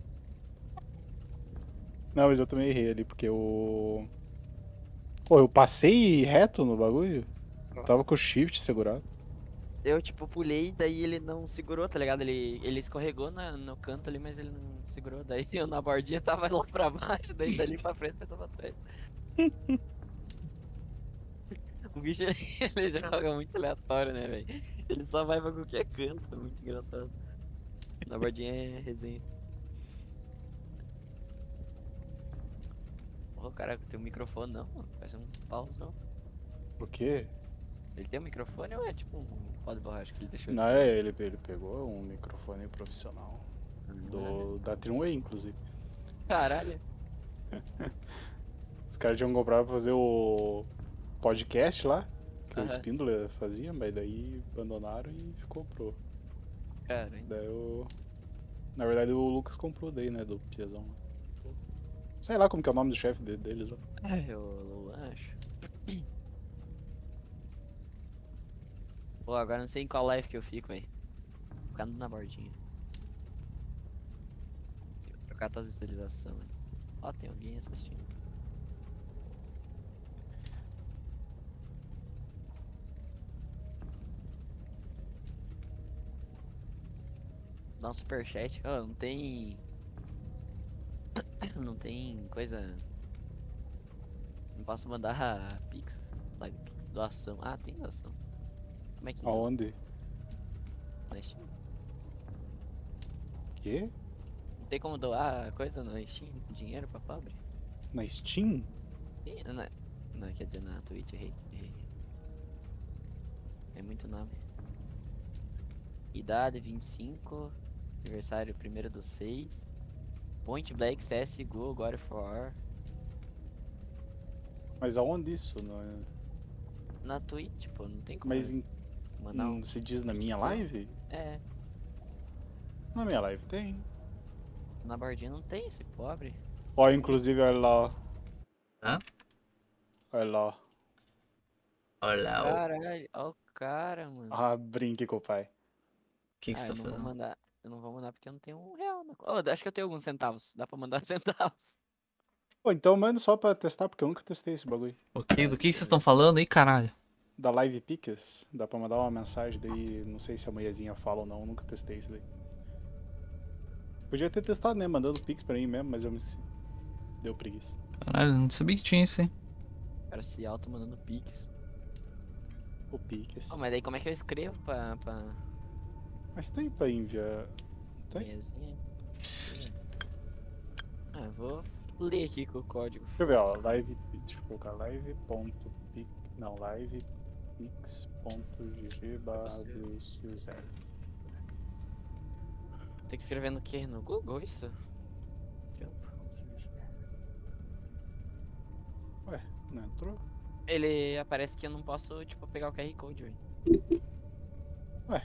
Não, mas eu também errei ali, porque eu... Pô, eu passei reto no bagulho? Tava com o shift segurado. Eu, tipo, pulei, daí ele não segurou, tá ligado? Ele escorregou no canto ali, mas ele não segurou. Daí eu na bordinha tava lá pra baixo, daí dali pra frente foi só pra trás. O bicho, ele joga muito aleatório, né, velho? Ele só vai pra qualquer canto, é muito engraçado. Na bordinha é resenha. Ô, caraca, tem um microfone não, mano. Parece um pauzão. O quê? Ele tem um microfone ou é tipo um pó de borracha que ele deixou? Não, ele pegou um microfone profissional. Da Trimway, inclusive. Caralho. Os caras tinham comprado pra fazer o podcast lá, que o Aham. Spindler fazia, mas daí abandonaram e ficou pro. Caralho. Daí eu... Na verdade o Lucas comprou daí, né, do Piazão. Sei lá como que é o nome do chefe deles lá. Eu acho. Pô, agora não sei em qual live que eu fico, velho. Ficando na bordinha. Vou trocar todas as visualizações. Ó, tem alguém assistindo. Dá um superchat. Oh, não tem. Não tem coisa. Não posso mandar Pix. Live Pix. Doação. Ah, tem doação. Como é que. Aonde? Na Steam? Quê? Não tem como doar coisa na Steam? Dinheiro pra pobre? Na Steam? Não, quer dizer, na Twitch, errei. É muito nome. Idade 25. Aniversário 1º do 6. Point Blank, CSGO, God of War. Mas aonde isso? Não é... Na Twitch, pô, não tem como Mas mandar um. se diz na minha live? É, Na minha live tem. na bordinha não tem esse pobre. Ó, inclusive, olha lá, ó. Hã? Olha lá, ó. Olha o Caralho, ó o cara, mano. Ah, brinque com o pai. que você Ah, tá eu não vou fazendo. mandar. Eu não vou mandar porque eu não tenho R$1 na conta. Oh, acho que eu tenho alguns centavos. Dá pra mandar centavos. Pô, então manda só pra testar, porque eu nunca testei esse bagulho. Do que vocês estão falando aí, caralho? Da Live Pickers, dá pra mandar uma mensagem daí, não sei se a mulherzinha fala ou não, eu nunca testei isso daí. Podia ter testado, né, mandando Pix pra mim mesmo, mas eu me esqueci. Deu preguiça. Caralho, não sabia que tinha isso aí. O cara se auto mandando pix. O Pix. Oh, mas daí como é que eu escrevo pra Mas tem pra enviar. Tem? meiazinha? Ah, eu vou ler aqui com o código. Deixa eu ver, ó, live, deixa eu colocar live.pix, não, livepix.gg/Lucio0. Tem que escrever no que? No Google isso? Ué, não entrou? Ele aparece que eu não posso, tipo, pegar o QR Code, velho. Ué,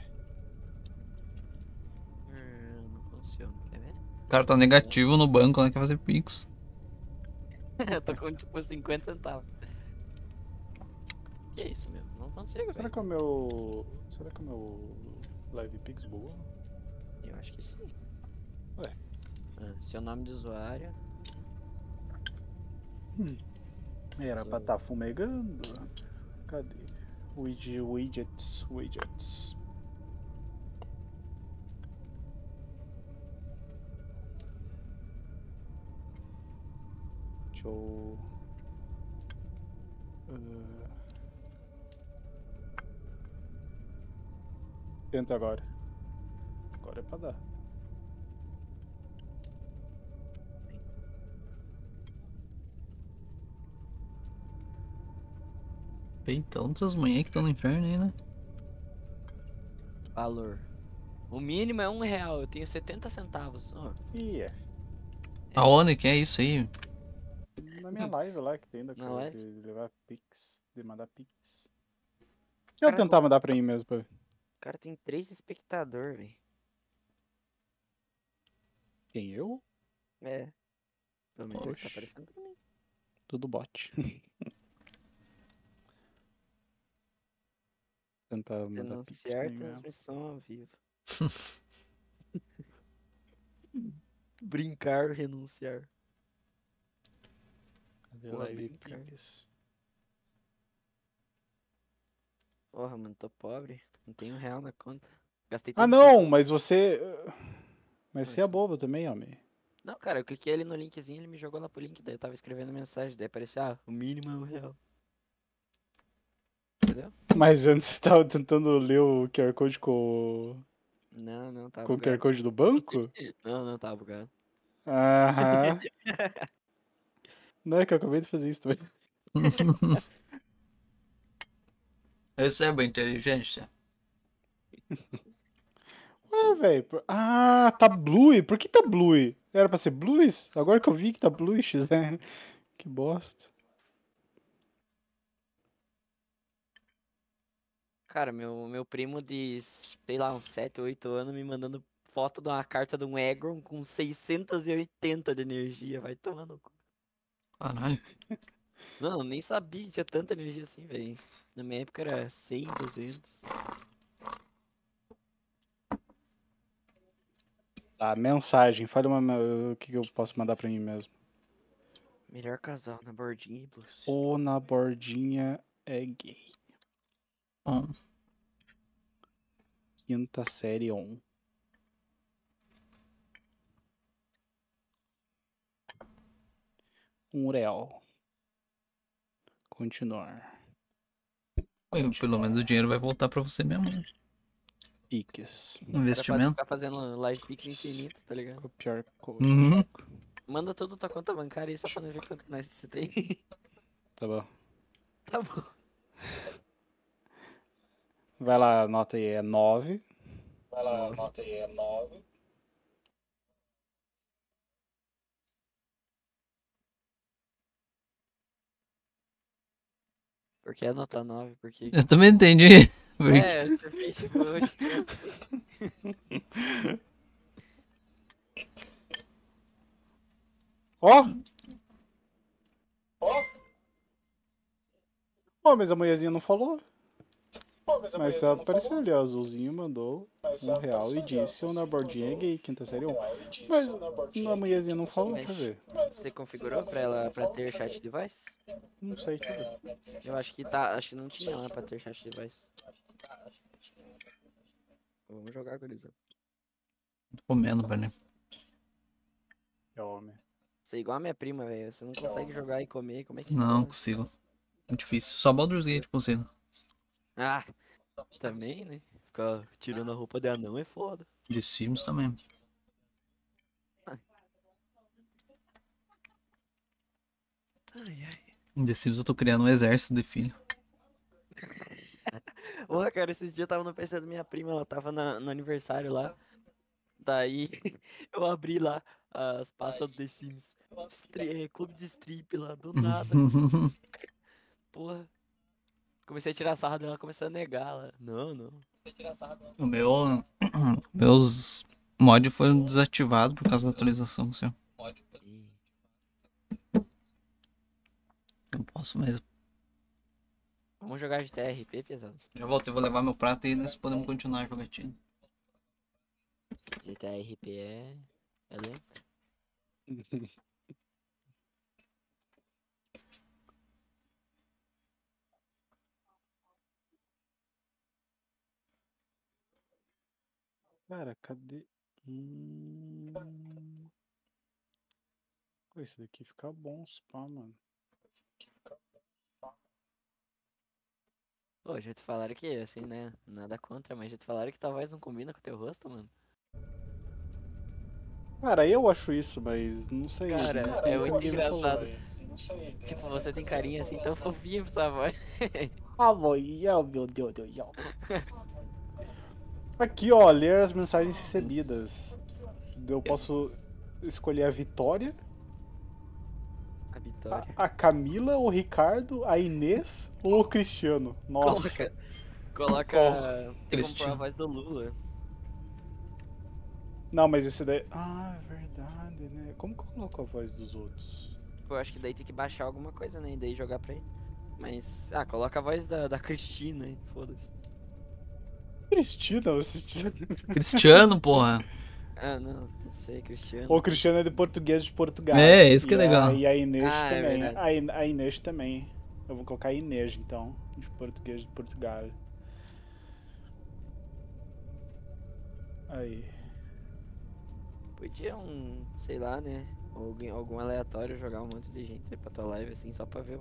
Não funciona, quer ver? O cara tá negativo no banco, não quer fazer Pix. Eu tô com, tipo, 50 centavos. Que é isso, meu? Não consigo, será velho. que é o meu. Será que é o meu Live Pix boa? Eu acho que sim. Ué. Seu nome de usuário. Era pra estar fumegando. Cadê? Widgets. Deixa eu. Tenta agora. Agora é pra dar. Peitão dessas manhãs que estão no inferno aí, né? Valor. O mínimo é R$1. Eu tenho 70 centavos. Ó, Ih, Aonde que é isso aí? na minha live lá que tem da Na coisa live? de levar Pix, de mandar Pix. Deixa eu Cara, tentar mandar pra mim mesmo pra ver. o cara tem 3 espectadores, velho. Quem eu? É. Pelo menos ele tá Oxe. aparecendo pra mim. Tudo bot. Tentar mandar Pix pra Denunciar mim mesmo. transmissão ao vivo. Brincar, renunciar. Cadê Porra, live brincar. Pix? Porra, mano, tô pobre. Não tenho R$1 na conta. Gastei Ah tudo não, mas você. Mas Ué, você é bobo também, homem. Não, cara, eu cliquei ali no linkzinho, ele me jogou lá pro link, daí eu tava escrevendo mensagem, daí apareceu, o mínimo é R$1. Entendeu? Mas antes você tava tentando ler o QR Code Não, tava com o QR bugado. Code do banco? Não, tava bugado. Aham. Não é que eu acabei de fazer isso também. Receba a inteligência. Ué, velho. Ah, tá Blue. Por que tá Blue? Era pra ser Blues? Agora que eu vi que tá Blues, né? Que bosta. Cara, meu primo de, sei lá, uns 7, 8 anos me mandando foto de uma carta de um Egron com 680 de energia, vai tomar no cu. Caralho. Não, eu nem sabia que tinha tanta energia assim, velho. Na minha época era 100, 200. Tá, mensagem. Fale o que eu posso mandar pra mim mesmo. Melhor casal na bordinha e blues. Ou na bordinha é gay. Bom, Quinta série on. R$1. Continuar. pelo menos o dinheiro vai voltar pra você mesmo, né? Piques. O cara pode Investimento. ficar fazendo live pix infinito, tá ligado? Copiar code. Uhum. Manda tudo tua conta bancária aí só pra não ver quanto mais você tem. Tá bom. Tá bom. Vai lá, anota aí, é 9. Por que anotar 9? Porque. Eu também entendi. Porque... É, você fez tipo, hoje que eu sei. Ó! Ó, mas a mulherzinha não falou. Mas ela apareceu ali, ó, azulzinho mandou R$1 e disse o na bordinha é gay, quinta série 1. Mas a mulherzinha não falou, Mas quer ver? você configurou pra ela pra ter chat de voz? Não sei, deixa eu ver. Eu acho que tá. Acho que não tinha lá pra ter chat de voz. Vamos jogar, gurizada. Tô comendo, velho. É homem. Você é igual a minha prima, velho. Você não consegue jogar e comer, como é que Não faz? consigo. Muito difícil. Só Baldur's Gate consigo. Ah, também, né? Ficar tirando a roupa de anão é foda. De Sims também. Ai, ai. Em The Sims eu tô criando um exército de filho. Porra, cara, esses dias eu tava no PC da minha prima, ela tava no aniversário lá. Daí eu abri lá as pastas do The Sims. Clube de strip lá, do nada. Porra. Comecei a tirar sarro dela, comecei a negar lá. Não, não. O meu. Meus mods foram desativados por causa da atualização, assim. Ih, Não posso mesmo. vamos jogar de TRP, pesado. Já voltei, vou levar meu prato e nós podemos continuar a jogatina. De TRP é lento. Cara, cadê? Pô, esse daqui fica bom, pá, mano. Pô, já te falaram que, assim, né? Nada contra, mas já te falaram que tua voz não combina com o teu rosto, mano. Cara, eu acho isso, mas não sei. Cara, é muito ninguém me falou. engraçado. Tipo, você tem carinha assim tão fofinha pra sua voz. Ah, meu Deus do céu. Aqui, ó, ler as mensagens recebidas. Eu posso escolher a Vitória, A Vitória. a Camila, o Ricardo, a Inês ou o Cristiano. Nossa. Coloca. Tem como pôr a Cristiano. voz do Lula. Não, mas esse daí. Ah, é verdade, né? Como que eu coloco a voz dos outros? Pô, eu acho que daí tem que baixar alguma coisa, né? E daí jogar pra ele. Mas. Ah, coloca a voz da Cristina aí, foda-se. Cristina, você... Cristiano, porra. Ah, não sei, Cristiano. O Cristiano é de português de Portugal. É, isso que é E legal. E a Inês Ah, é também. verdade. A Inês também. Eu vou colocar Inês, então. De português de Portugal. Aí. Podia sei lá, né? Algum aleatório jogar um monte de gente aí pra tua live assim, só pra ver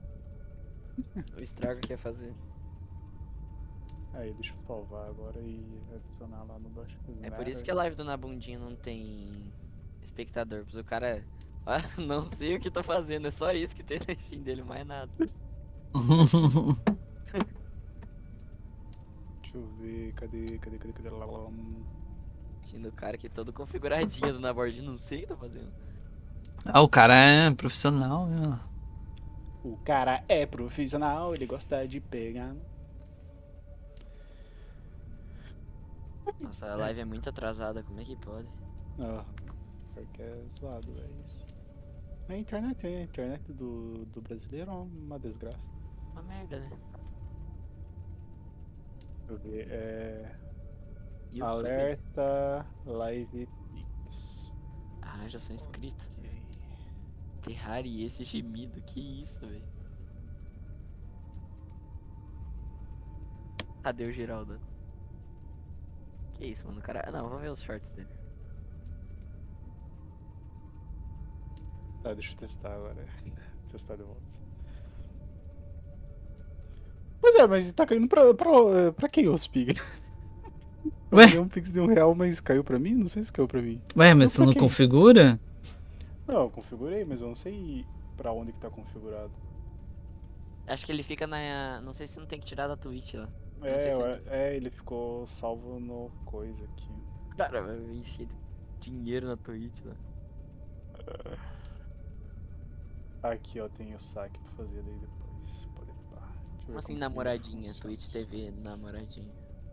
o estrago que ia fazer. Aí, deixa eu salvar agora e adicionar lá no baixo. É por isso que a live do Nabundinho não tem espectador, pois o cara. Ah, não sei o que tô fazendo, é só isso que tem na Steam dele, mais nada. Deixa eu ver, cadê? Lá. Steam do cara que todo configuradinho do Nabordinho, não sei o que tá fazendo. Ah, o cara é profissional, né? O cara é profissional, ele gosta de pegar. Nossa, a live é muito atrasada, como é que pode? Ah, porque é zoado, é isso. A internet do brasileiro é uma desgraça. Uma merda, né? Deixa eu ver, YouTube. alerta Live Pix. Ah, já sou inscrito. Terraria esse gemido, que isso, velho. Cadê o Geraldo? Que isso, mano, cara. Ah, não, vou ver os shorts dele. Tá, deixa eu testar agora. Testar de volta. Pois é, mas tá caindo pra quem, ô Spig? Ué? Eu dei um pix de R$1, mas caiu pra mim? Não sei se caiu pra mim. Ué, mas Pra você não quem? configura? Não, eu configurei, mas eu não sei pra onde que tá configurado. Acho que ele fica na... Não sei se não tem que tirar da Twitch lá. Não sei se Ele ficou salvo no coisa aqui. Cara, vai encher de dinheiro na Twitch lá. Aqui, ó, tem o saque pra fazer daí depois. Pode estar. Deixa eu ver Como assim que namoradinha? funciona. Twitch TV namoradinha.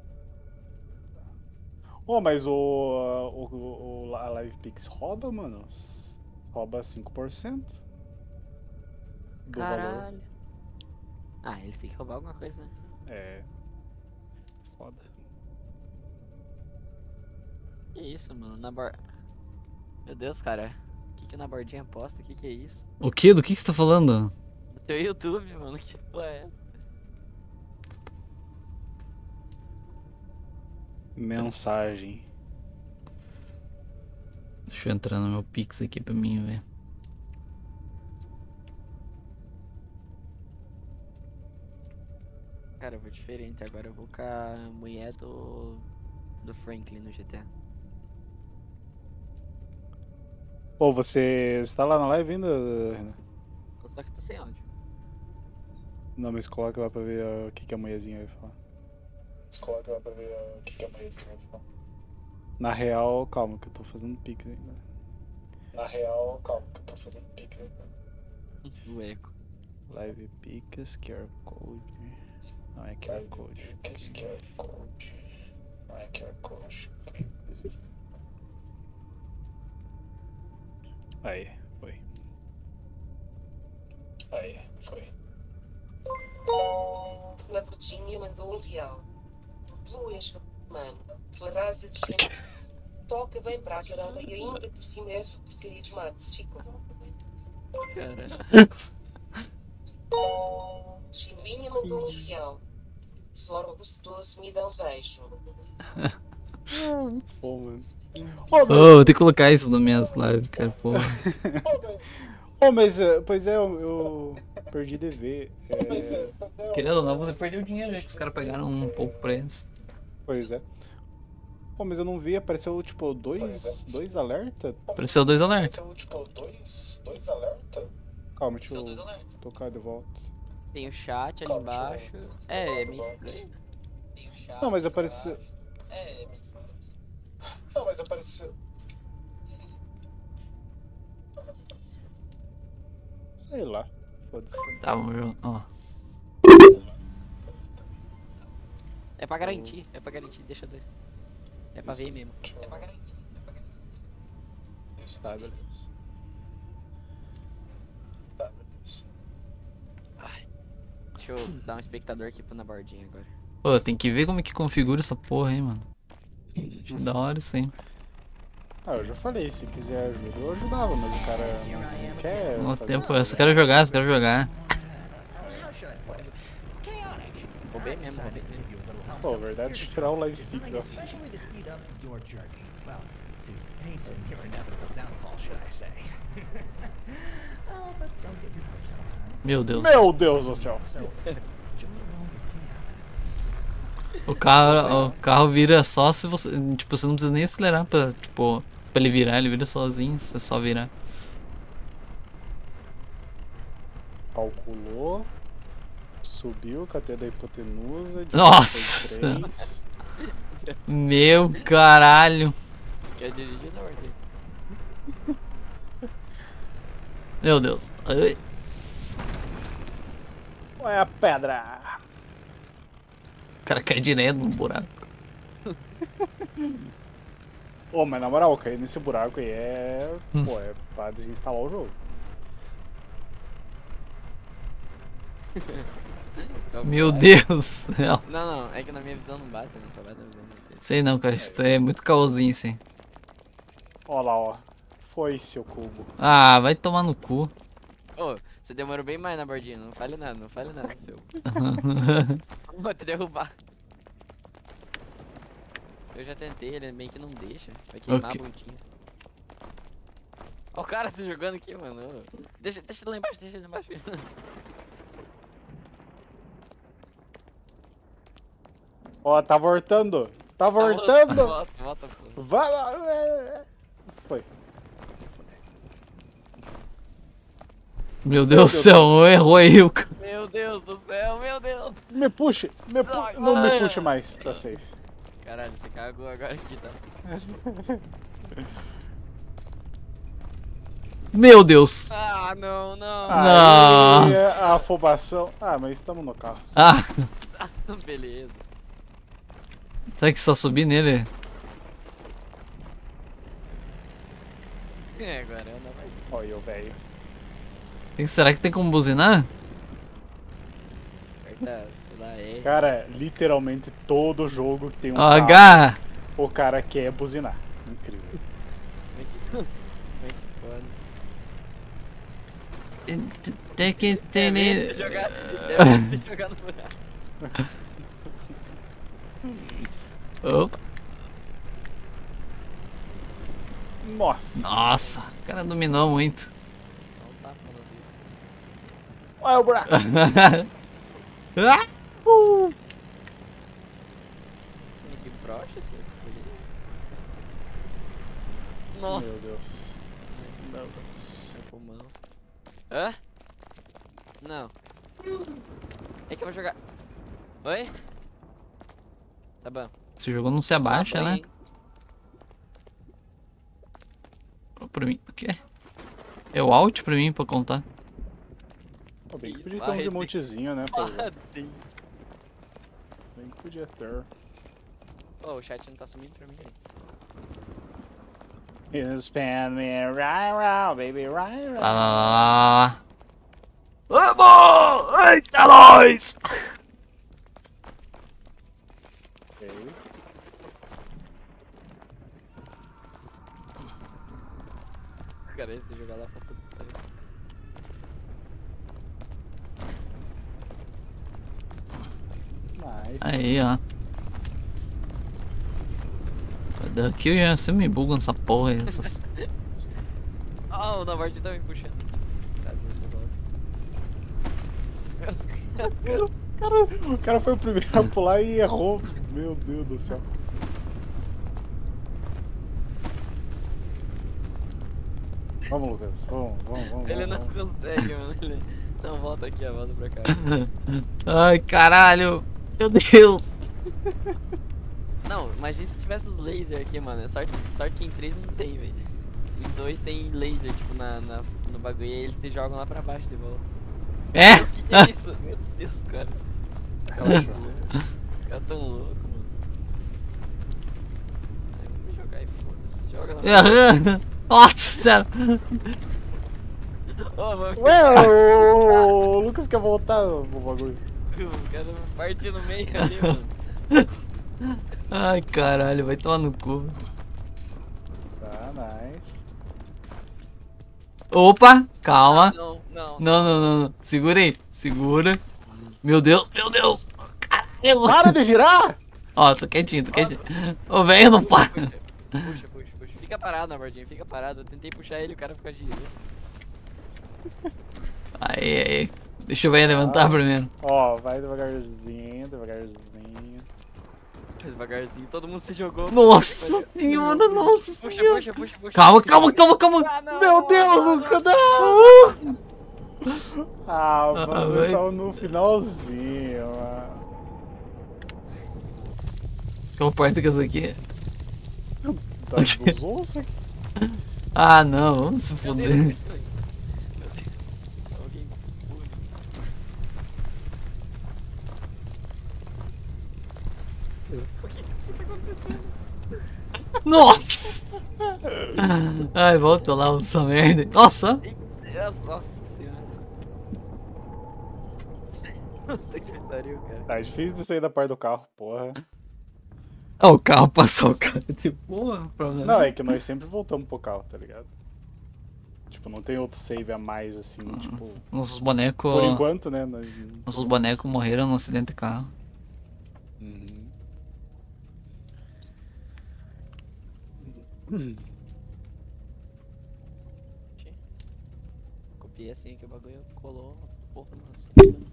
Ô, mas a LivePix rouba, mano. Rouba 5% do valor. Caralho. Ah, eles têm que roubar alguma coisa, né? É. Foda. Que isso, mano? Meu Deus, cara. O que o Nabordinha posta? O que é isso? O quê? Do que você tá falando? No teu YouTube, mano. Que porra é essa? Mensagem. Deixa eu entrar no meu Pix aqui pra mim ver. Cara, eu vou diferente. Agora eu vou com a mulher do Franklin no GTA. Ô, você tá lá na live ainda, Renan? Só que tô sem áudio. Não, mas coloca lá pra ver o que a mulherzinha vai falar. Coloca lá pra ver o que a mulherzinha vai falar. Na real, calma que eu tô fazendo pique ainda. Na real, calma que eu tô fazendo pique ainda. O eco. Live Pix, QR Code. Não é QR Code. Pix, QR Code. Não é QR Code. Aí, foi. Aí, foi. Lamborghini mandou R$1. Pelo este, mano, pela rasa de gente. Toca bem pra caramba e ainda por cima é essa porcaria de mate, Chico. Cara. Chimbinha mandou R$1. Zorro gostoso, me dá um beijo. Muito bom, mano. Vou ter que colocar isso nas minhas lives, cara, porra. Mas, pois é, eu perdi DV. Querendo ou não, você perdeu dinheiro, já que os caras pegaram um pouco pra eles. Pois é. Pô, mas eu não vi, apareceu tipo dois alerta? Apareceu 2 alertas. Apareceu tipo dois alerta? Calma, deixa eu tocar de volta. Tem o chat ali embaixo. É meio estranho. Tem o chat. Não, mas apareceu. É meio estranho. Não, mas apareceu. Sei lá. Foda-se. Tá, vamos ver, ó. É pra garantir, deixa 2. É pra ver mesmo. É pra garantir. Tá, beleza. Tá, beleza. Deixa eu dar um espectador aqui pro Nabordinha agora. Pô, tem que ver como é que configura essa porra aí, mano. Da hora isso aí. Ah, eu já falei, se quiser ajuda, eu ajudava, mas o cara não quer. No fazer tempo, nada. eu só quero jogar, Roubei mesmo. Pô, verdade, deixa eu tirar o live stick, ó. Especially to speed up your journey. Well, to hasten your inevitable downfall, should I say. Oh, but don't get your hopes up. Meu Deus. Meu Deus do céu. So, enjoy it while you can. O carro vira só se você. Tipo, você não precisa nem acelerar pra, tipo, pra ele virar, ele vira sozinho, você só virar. Calculou. Subiu, catei da hipotenusa. Nossa! 3. Meu caralho! Quer dirigir, Nabordinha? Meu Deus. Ai. Ué, a pedra. O cara cai direto no buraco. Ô, mas na moral, cair nesse buraco aí é. Pô, é pra desinstalar o jogo. Meu Deus! Não. Não, é que na minha visão não bate, não, só bate na visão de vocês. Sei não, cara, isso é muito caosinho, assim. Ó lá, ó. Foi seu cubo. Ah, vai tomar no cu. Ô, você demorou bem mais, Nabordinha, não fale nada, seu. Vou te derrubar. Eu já tentei, ele meio que não deixa. Vai queimar Ok. a bundinha. Ó o cara se jogando aqui, mano. Ô, deixa lá embaixo, Ó, tá voltando. Tá voltando. Volta, pô. Vai lá. Foi. Meu Deus do céu, errou aí o cara. Meu Meu Deus do céu, meu Deus. Me puxe, não me puxe mais, tá safe. Caralho, você cagou agora aqui, tá? Meu Deus. Ah, não, não. Aí, Nossa. a afobação. Ah, mas estamos no carro. Ah, Beleza. será que só subir nele? Agora não vai. Olha eu, velho. Será que tem como buzinar? Aperta, sei lá, R. Cara, literalmente todo jogo que tem um Ó, carro, H. o cara quer buzinar. Incrível. Como é que pode? Tem que ter. Deve se jogar, deve se jogar no buraco. Opa. Nossa. Nossa, o cara dominou muito. Só um tapa no ouvido. Olha o buraco. Ah, Você que brocha, você? Nossa. Meu Deus. Meu Deus. Meu pulmão. Hã? Não. É que eu vou jogar. Oi? Tá bom. Esse jogo não se abaixa, né? Pra mim, o quê? É o alt pra mim pra contar. Pô, bem que podia ter uns emotezinhos, né? Pô, bem que podia ter. Pô, o chat não tá sumindo pra mim, velho. You spin me right round, baby, right round. Ah, vamos! Eita, nós! Ok. Cara, esse jogar lá pra puta que pariu. Nice. Aí, ó. Daqui eu já sempre me bugo nessa porra aí, essas... Ah, o Navarro tá me puxando. O cara foi o primeiro a pular e errou. Meu Deus do céu. Vamos, Lucas. Vamos. Ele não consegue, mano. Ele... Não, volta aqui, volta pra cá. Ai, caralho! Meu Deus! Não, imagina se tivesse os lasers aqui, mano. É sorte que em 3 não tem, velho. Em 2 tem laser, tipo, no bagulho. E aí eles te jogam lá pra baixo de volta. É? Deus, que é isso? Meu Deus, cara. Fica tão louco, mano. Ai, vamos jogar e foda-se. Joga lá. Nossa, sério! Ô, mano. Ué, o Lucas quer voltar pro bagulho. O cara partiu no meio ali, mano. Ai, caralho, vai tomar no cu. Tá, nice. Opa, calma. Não. Segura aí, segura. Meu Deus, caralho. Para de virar! Ó, tô quietinho. Ô, velho, não para. Puxa. Fica parado, Navardinho, fica parado. Eu tentei puxar ele, o cara fica girando. Aí. Deixa o velho levantar primeiro. Ó, vai devagarzinho. Devagarzinho, todo mundo se jogou. Nossa senhora, nossa senhora. Puxa. Calma. Ah, não. Meu Deus, o canal! Ah, mano, vai. eu tava no finalzinho, mano. Qual porta que é essa aqui? Tá dos ossos aqui. Ah, não, vamos se Meu foder. Deus. Alguém pule. O que tá acontecendo? Nossa! Ai, volta lá, essa merda. Nossa! Nossa senhora. Puta que pariu, cara. Tá difícil de sair da parte do carro, porra. Ó, o carro passou, o cara. Tipo, porra, problema. Não, é que nós sempre voltamos pro carro, tá ligado? Tipo, não tem outro save a mais, assim, tipo... Nossos bonecos. Por enquanto, né? Nossos bonecos morreram num acidente de carro. Copiei assim que o bagulho colou a porra no assunto.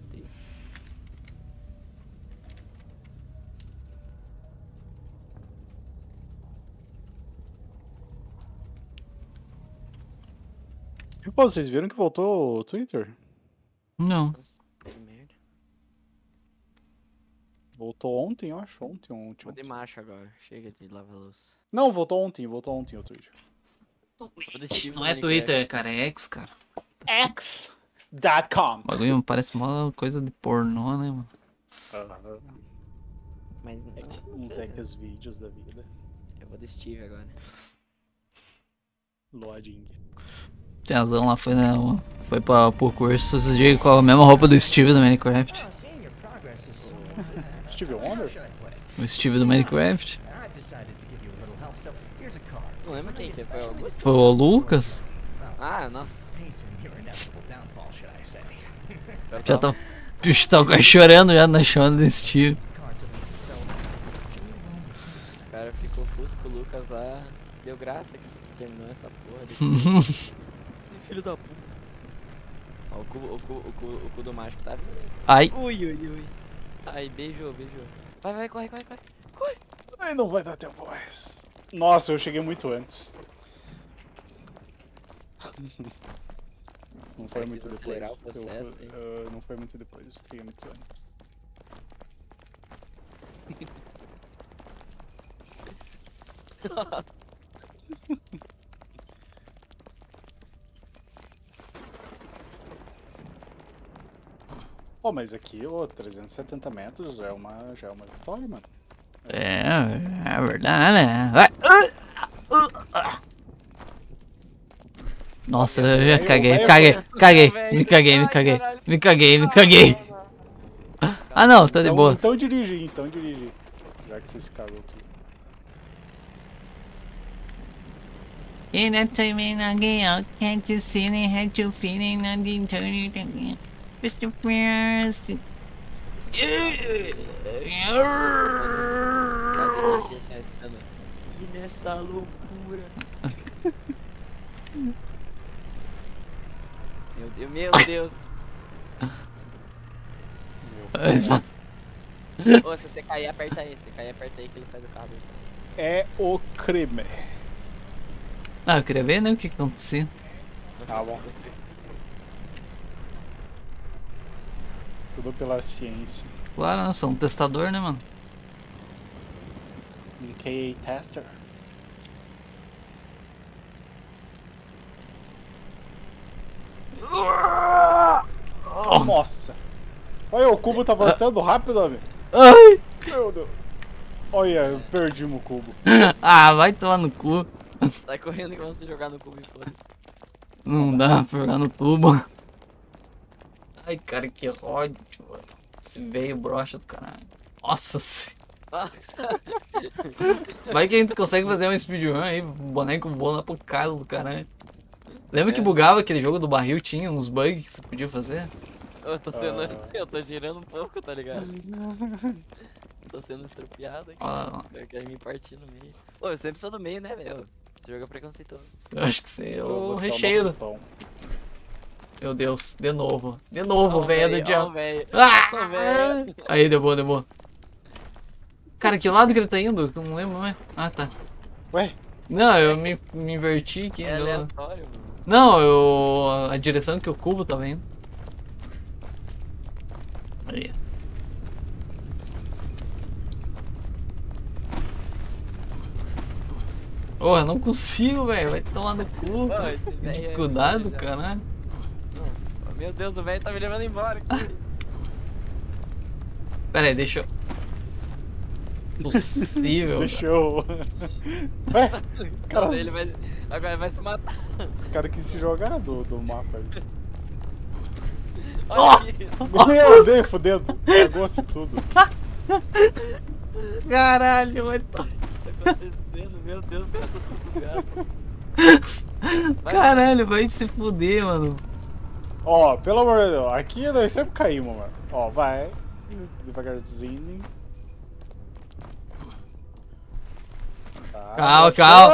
Pô, vocês viram que voltou o Twitter? Não. Nossa, que merda. Voltou ontem, eu acho. Ontem. Vou de macho agora. Chega de lavar louça. Não, voltou ontem o Twitch. Vou de Steve Não é do Twitter, cara, é X, cara. X.com. O bagulho parece uma coisa de pornô, né, mano? Mas não, Uns X vídeos da vida. eu vou de Steve agora. Loading. Tiazão lá foi, né, foi pro curso esse dia com a mesma roupa do Steve do Minecraft. Oh, seeing your progress is so Steve Wonder? should I put it? O Steve do Minecraft. I decided to give you a little help, so here's a card. Não lembro quem que foi o Augusto? Foi o Lucas. Ah, nossa. Hasten your inevitable downfall, should I say? Já tá. O bicho tá quase chorando já na chão do Steve. Cards that we can sell. O cara ficou puto com o Lucas lá. Deu graça que terminou essa porra. Esse filho da puta. Ó, o cu do mágico tá vindo. Ai. Ui. Ai, beijou. Vai, corre. Ai, não vai dar tempo mais. Nossa, eu cheguei muito antes. Não foi Ai, muito quis depois. acelerar o processo, hein? Não foi muito depois, eu cheguei muito antes. Pô, mas aqui, 370 metros já é uma vitória, mano. É verdade, né? Vai. Nossa, eu já caguei. Me caguei. Ah não, tá de boa. Então dirige. Já que você se cagou aqui. In a time again, can't you see me? Had you feeling nothing turning again? Mr. First. E nessa loucura. Meu Deus. Ô, se você cair, aperta aí. Se cair, aperta aí que ele sai do cabo. É o crime. Ah, eu queria ver, né, o que acontecia. Tá bom. Tudo pela ciência. Claro, eu sou um testador, né, mano? Um KA tester. Nossa. Olha, o cubo tá voltando rápido, homem. Ai! Meu Deus. Olha, perdimos o cubo. Ah, vai tomar no cu. Sai correndo que vamos se jogar no cubo e foda. Não dá pra jogar no tubo. Ai, cara, que ódio, mano. Esse veio broxa do caralho. Nossa senhora. Nossa. Vai que a gente consegue fazer um speedrun aí, boneco bom lá pro caso do caralho. Lembra que bugava aquele jogo do barril, tinha uns bugs que você podia fazer? Eu tô girando um pouco, tá ligado? Tô sendo estropiado aqui. Os caras querem me partir no meio. Pô, eu sempre sou do meio, né, velho? Esse jogo é preconceituoso. Eu acho que você é o Você é recheio. nosso pão. Meu Deus, de novo, velho do Ó, diabo. velho. Ah! Ó, velho. Aí, deu boa. Cara, que lado que ele tá indo? Eu não lembro, não é? Ah, tá. Ué? Não, eu me inverti aqui. É aleatório, mano. Não, a direção que o cubo tava indo. Aí. Porra, não consigo, velho. Vai tomar no cu. Pô, esse velho é Dificuldade, foda, já. caralho. Não. Meu Deus, o velho tá me levando embora aqui. Pera aí, deixa eu... Possível. Deixa eu... Ué? Cara, Não, ele vai... Agora ele vai se matar. o cara quis se jogar do mapa aí. Olha aqui. Meu Deus, fudendo. Cagou-se tudo. Caralho, vai Tá acontecendo? Meu Deus, tá tudo bugado. Caralho, vai se fuder, mano. Ó, pelo amor de Deus, aqui nós sempre caímos, mano. Ó, vai. Devagarzinho. Tá, Calma.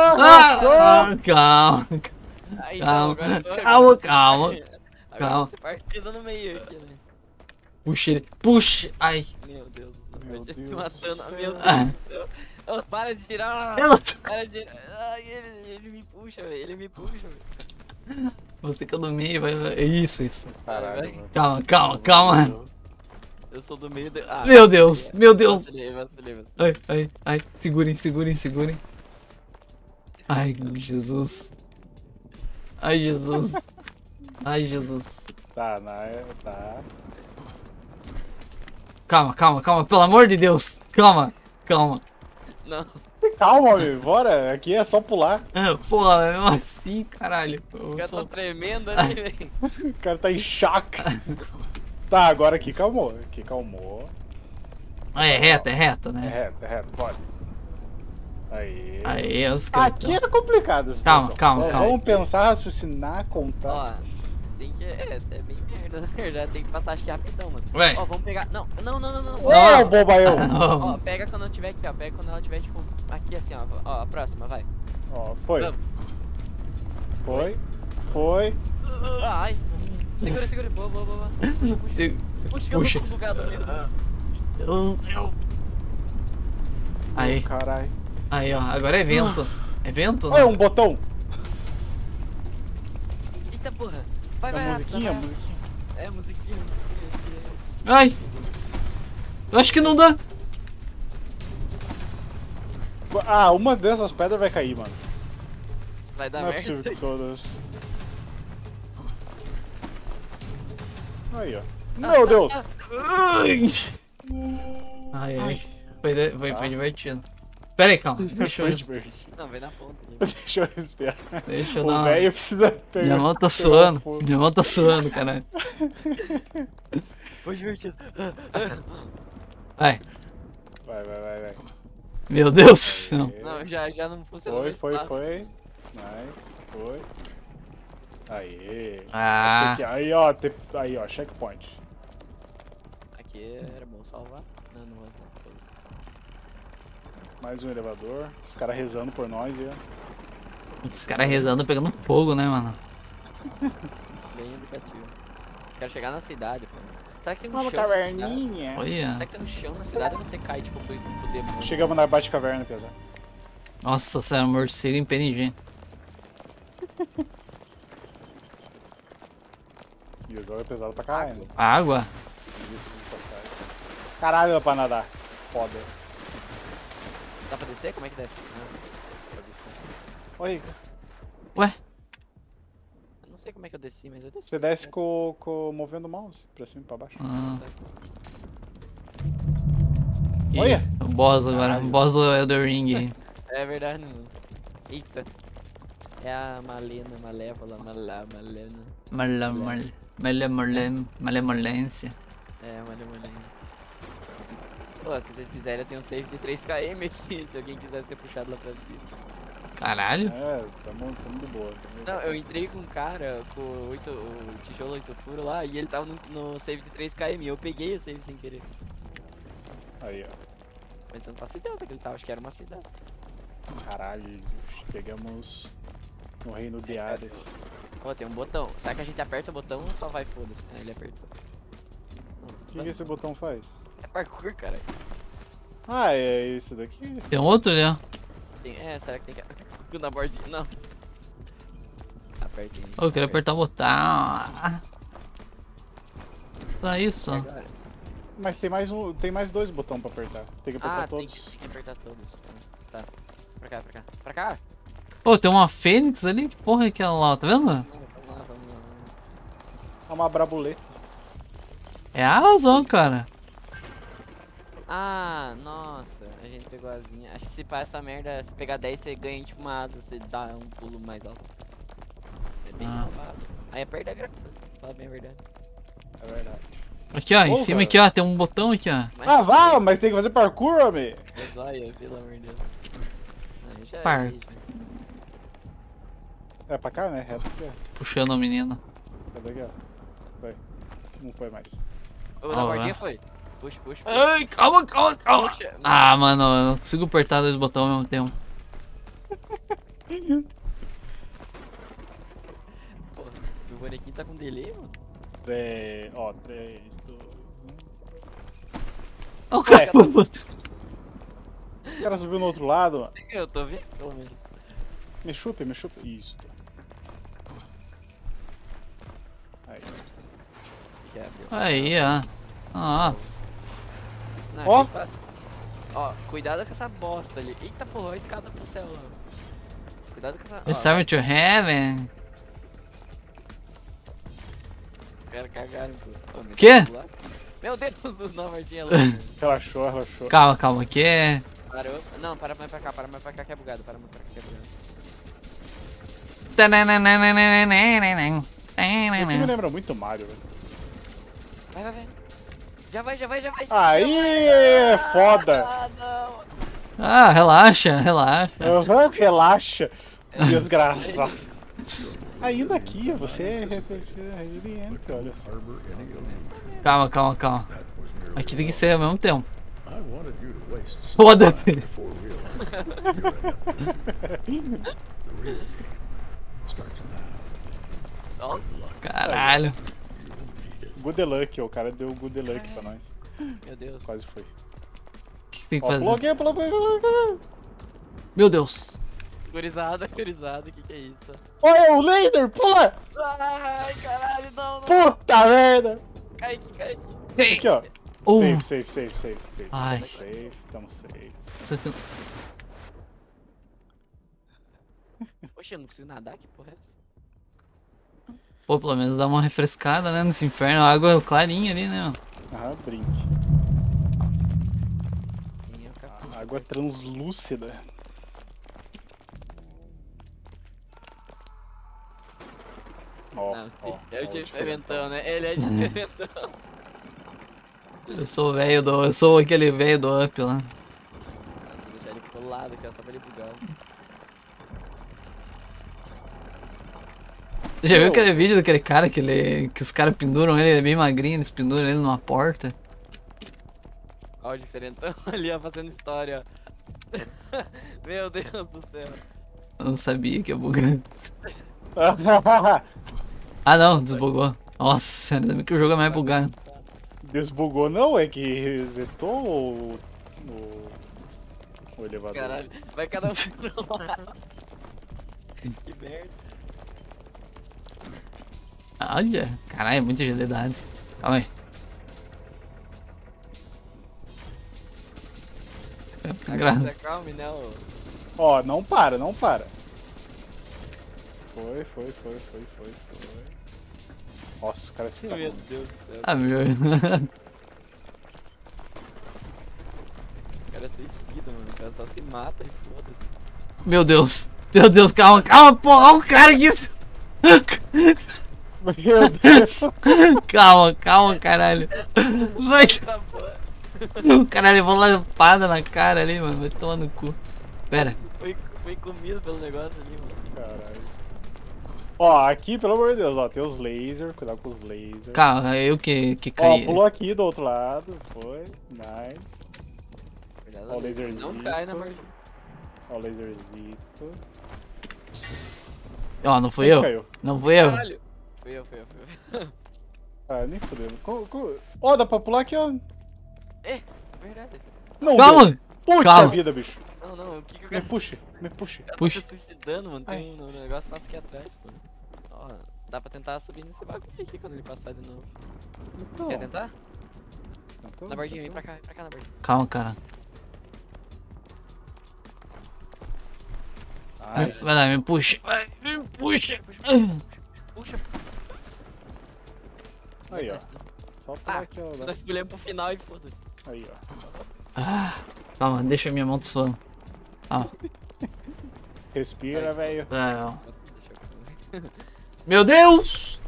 Aí, Calma. então, agora Calma. Agora você partida no meio aqui, né? Puxa ele. Puxa. Ai. Meu Deus do céu, Meu vai te Deus matando. do Meu céu. Deus do céu. Ô, para de tirar. Eu tô- Para de tirar. Ai, ele me puxa, velho. Ele me puxa, velho. Você que é do meio, vai. Isso. Caralho, Vai. mano. Calma. Eu sou do meio do... Ah, Meu Deus, meu Deus. Vacilei. Ai. Segurem. Ai, Jesus. Ai, Jesus. Tá. Calma, pelo amor de Deus. Calma. Não. Calma, meu. Bora. Aqui é só pular. Porra, é mesmo assim, caralho. O cara tá tremendo ali, velho. O cara tá em choque. Tá, agora aqui calmou. É reto, né? É reto. Bora. Aí. Aí, os caras. Aqui é complicado. Essa Calma, situação. calma. Vamos pensar, raciocinar, contar. Ó, tem que... É bem merda, na verdade. Tem que passar, acho que rapidão, mano. Ué. Ó, vamos pegar... Não. Ô, bobaião! Ó, pega quando eu tiver aqui, ó. Pega quando ela tiver, tipo, aqui assim, ó. Ó, a próxima, vai. Ó, foi. Vamos. Foi. Ai. Segura. Boa. Puxa. Eu tô bugado, meu Deus. Aí, Caralho. aí, ó. Agora é vento. É vento? Olha um botão. Eita porra. Vai, A rápido, musiquinha, vai. É, musiquinha. Ai. Eu acho que não dá. Ah, uma dessas pedras vai cair, mano. Vai dar Não é merda. possível que todas. Aí, ó. Meu Deus! Ai. Foi divertido. Pera aí, calma. Deixa Foi eu, divertido. Não, vem na ponta. Ali. Deixa eu respirar. deixa eu O dar velho precisa pegar. Minha mão tá pegar suando. um pouco. Minha mão tá suando, caralho. Foi divertido. Vai. Vai. Meu Deus do céu. Não, já não funcionou mais Foi. fácil. Nice, foi. Aê. Ah. Aí, ó, checkpoint. Aqui era bom salvar. Não vou salvar. Mais um elevador. Os caras rezando por nós e ó. Os caras rezando pegando fogo, né, mano? Bem educativo. Quero chegar na cidade, pô. Será que tem um Uma chão na cidade? caverninha. Olha. Será que tem um chão na cidade ou você cai, tipo, pro demônio? Chegamos na Batcaverna, pesado. Nossa, você é um morcego em PNG. E o jogo é pesado pra caralho. né? Água? Isso, passagem. Caralho, dá pra nadar. Foda. Dá pra descer? Como é que desce? Pra descer. Oi, Ué? Eu não sei como é que eu desci, mas eu desci. você desce movendo o mouse pra cima e pra baixo. Ah. Olha! O boss agora. Caralho. O boss do Elden Ring. É verdade, não. Eita. É a Malévola, Malena. Malemolência. É, Malemolência. Pô, se vocês quiserem, eu tenho um save de 3km aqui, se alguém quiser ser puxado lá pra cima. Caralho. É, tamo de boa. Não, eu entrei com um cara, com o tijolo 8 furo lá, e ele tava no save de 3km, eu peguei o save sem querer. Aí, ó. Mas eu não faço ideia onde que ele tava, acho que era uma cidade. Caralho, chegamos no reino de Hades. Ó, tem um botão. Será que a gente aperta o botão ou só vai foda-se? Ah, ele apertou. Não, O que esse botão faz? é parkour, cara. Ah, é isso daqui? Tem outro ali, ó. Será que tem que... Na bordinha, não. Apertem. Oh, eu queria apertar o botão. Só isso. Agora. Mas tem mais dois botões pra apertar. Tem que apertar Ah, tem todos. que apertar todos. Tá. Pra cá. Pô, tem uma fênix ali? Que porra é aquela lá? Tá vendo? Vamos lá. É uma brabuleta. É asão, cara. Ah, nossa, a gente pegou a asinha. Acho que se passa essa merda, se pegar 10 você ganha tipo uma asa, você dá um pulo mais alto. É bem malvado. Aí perde a graça, fala bem a verdade. É verdade. Aqui, ó. Em Porra. cima aqui, ó. Tem um botão aqui, ó. Mas Ah, vá, mas tem que fazer parkour, homem. mas olha, pelo amor de Deus. Aí já Par. aí, já. É pra cá, né? Reto aqui, ó. Puxando o menino. Cadê aqui, ó? Foi. Não foi mais. Ô, na Ó, bordinha vai. foi. Puxa. Ai, calma. Puxa. Ah, mano, eu não consigo apertar dois botões ao mesmo tempo. Porra, meu bonequinho tá com delay, mano. 3, 2, 1. Ó, o cara foi pro outro. O cara subiu no outro lado, mano. Eu tô vendo, pelo menos. Me chupe. Isso. Aí. Que abriu. Aí, ó. Nossa. Não, Ó. aqui fácil. Ó, cuidado com essa bosta ali. Eita porra, olha a escada pro céu lá. Cuidado com essa. You're sorry to heaven. Os caras cagaram, pô. Ô, mas Quê? vamos lá. Meu Deus, não, Martinha lá. Relaxou, relaxou. Calma, calma, aqui é. Parou. Não, para mais pra cá que é bugado. Para mais pra cá que é bugado. Isso aqui me lembra muito Mario, velho. Vai, vai, vai. Já vai, já vai, já vai. Aí, foda. Ah, não. Ah, relaxa, relaxa. Aham, relaxa. Desgraçado. Ainda aqui, você é resiliente, olha só. Harbor any illusion. Calma, calma, calma. That was merely Aqui tem que ser ao mesmo tempo. I wanted you to waste some Foda-se. time before realizing the real starts now. Ó, Caralho. Good luck, o cara deu good luck pra nós. meu Deus. Quase foi. O que tem que Ó, fazer? pulou aqui, pulou aqui. Meu Deus. Gurizada, gurizada, o que é isso? Olha o laser, pula! Ai, caralho, não, não. Puta merda! Cai aqui, cai aqui. Ei. Aqui, ó. Oh. Safe, safe, safe, safe, safe. Ai. Tamo safe, tamo safe. Isso aqui... Poxa, eu não consigo nadar, que porra é essa? Pô, pelo menos dá uma refrescada, né? Nesse inferno. A água clarinha ali, né? Ah, brinque. Quem é o capuz? Água translúcida. Ó, Não, ó. é o ó, diferentão, né? Ele é diferentão. Eu sou o velho do... Eu sou aquele velho do up lá. Nossa, vou deixar ele colado aqui, ó, só pra ele bugar. Você já viu Meu. aquele vídeo daquele cara que que os caras penduram ele é bem magrinho, eles penduram ele numa porta? Ó o diferentão ali, ó, fazendo história, ó. Meu Deus do céu. Eu não sabia que ia bugar. Desbugou. Ah não, desbugou. Nossa, ainda bem que o jogo é mais bugado. Desbugou não, é que resetou o elevador. Caralho, vai cada um pro lado. Que merda. Olha, caralho, é muita agilidade. Calma aí. Agora se acalme, né, ô. Ó, não para, não para. Foi. Nossa, o cara se Meu acabou. Deus do céu. Ah, meu. O cara é suicida, mano. O cara só se mata e foda-se. Meu Deus. Meu Deus, calma, calma, porra. Olha o cara aqui. Meu Deus. Calma, calma, caralho. Vai. Tá boa. O cara levou lapada na cara ali, mano. Vai tomar no cu. Pera. Foi comido pelo negócio ali, mano. Caralho. Ó, aqui, pelo amor de Deus, ó, tem os lasers, cuidado com os lasers. Calma, eu que Ó, caí. pulou aqui do outro lado, foi, nice. Cuidado, Ó o ali, laserzinho. não cai na margem. Ó o laserzito. Ó, não fui Quem eu. caiu? Não fui eu. Caralho. Fui eu. Ah, nem fudeu. Ó, dá pra pular aqui, ó. É, verdade. Não Calma. deu. Puta Calma. vida, bicho. Não, o que que eu Me quero? puxa, me puxa. O cara Puxa. tá se suicidando, mano. Tem um negócio nosso aqui atrás, pô. Ó, dá pra tentar subir nesse bagulho aqui quando ele passar de novo. Então, Quer tentar? então, Na bordinha, vem pra cá, na bordinha. Calma, cara. Nice. Vai lá, me puxa. Vai, me puxa. Puxa. Aí, ó. Só pular Ah, aqui, ó. nós pulamos pro final e foda-se. Aí, ó. Ah, calma, deixa minha mão suando. Calma. Respira, velho. Ah, ó. Nossa, deixa eu... Meu Deus!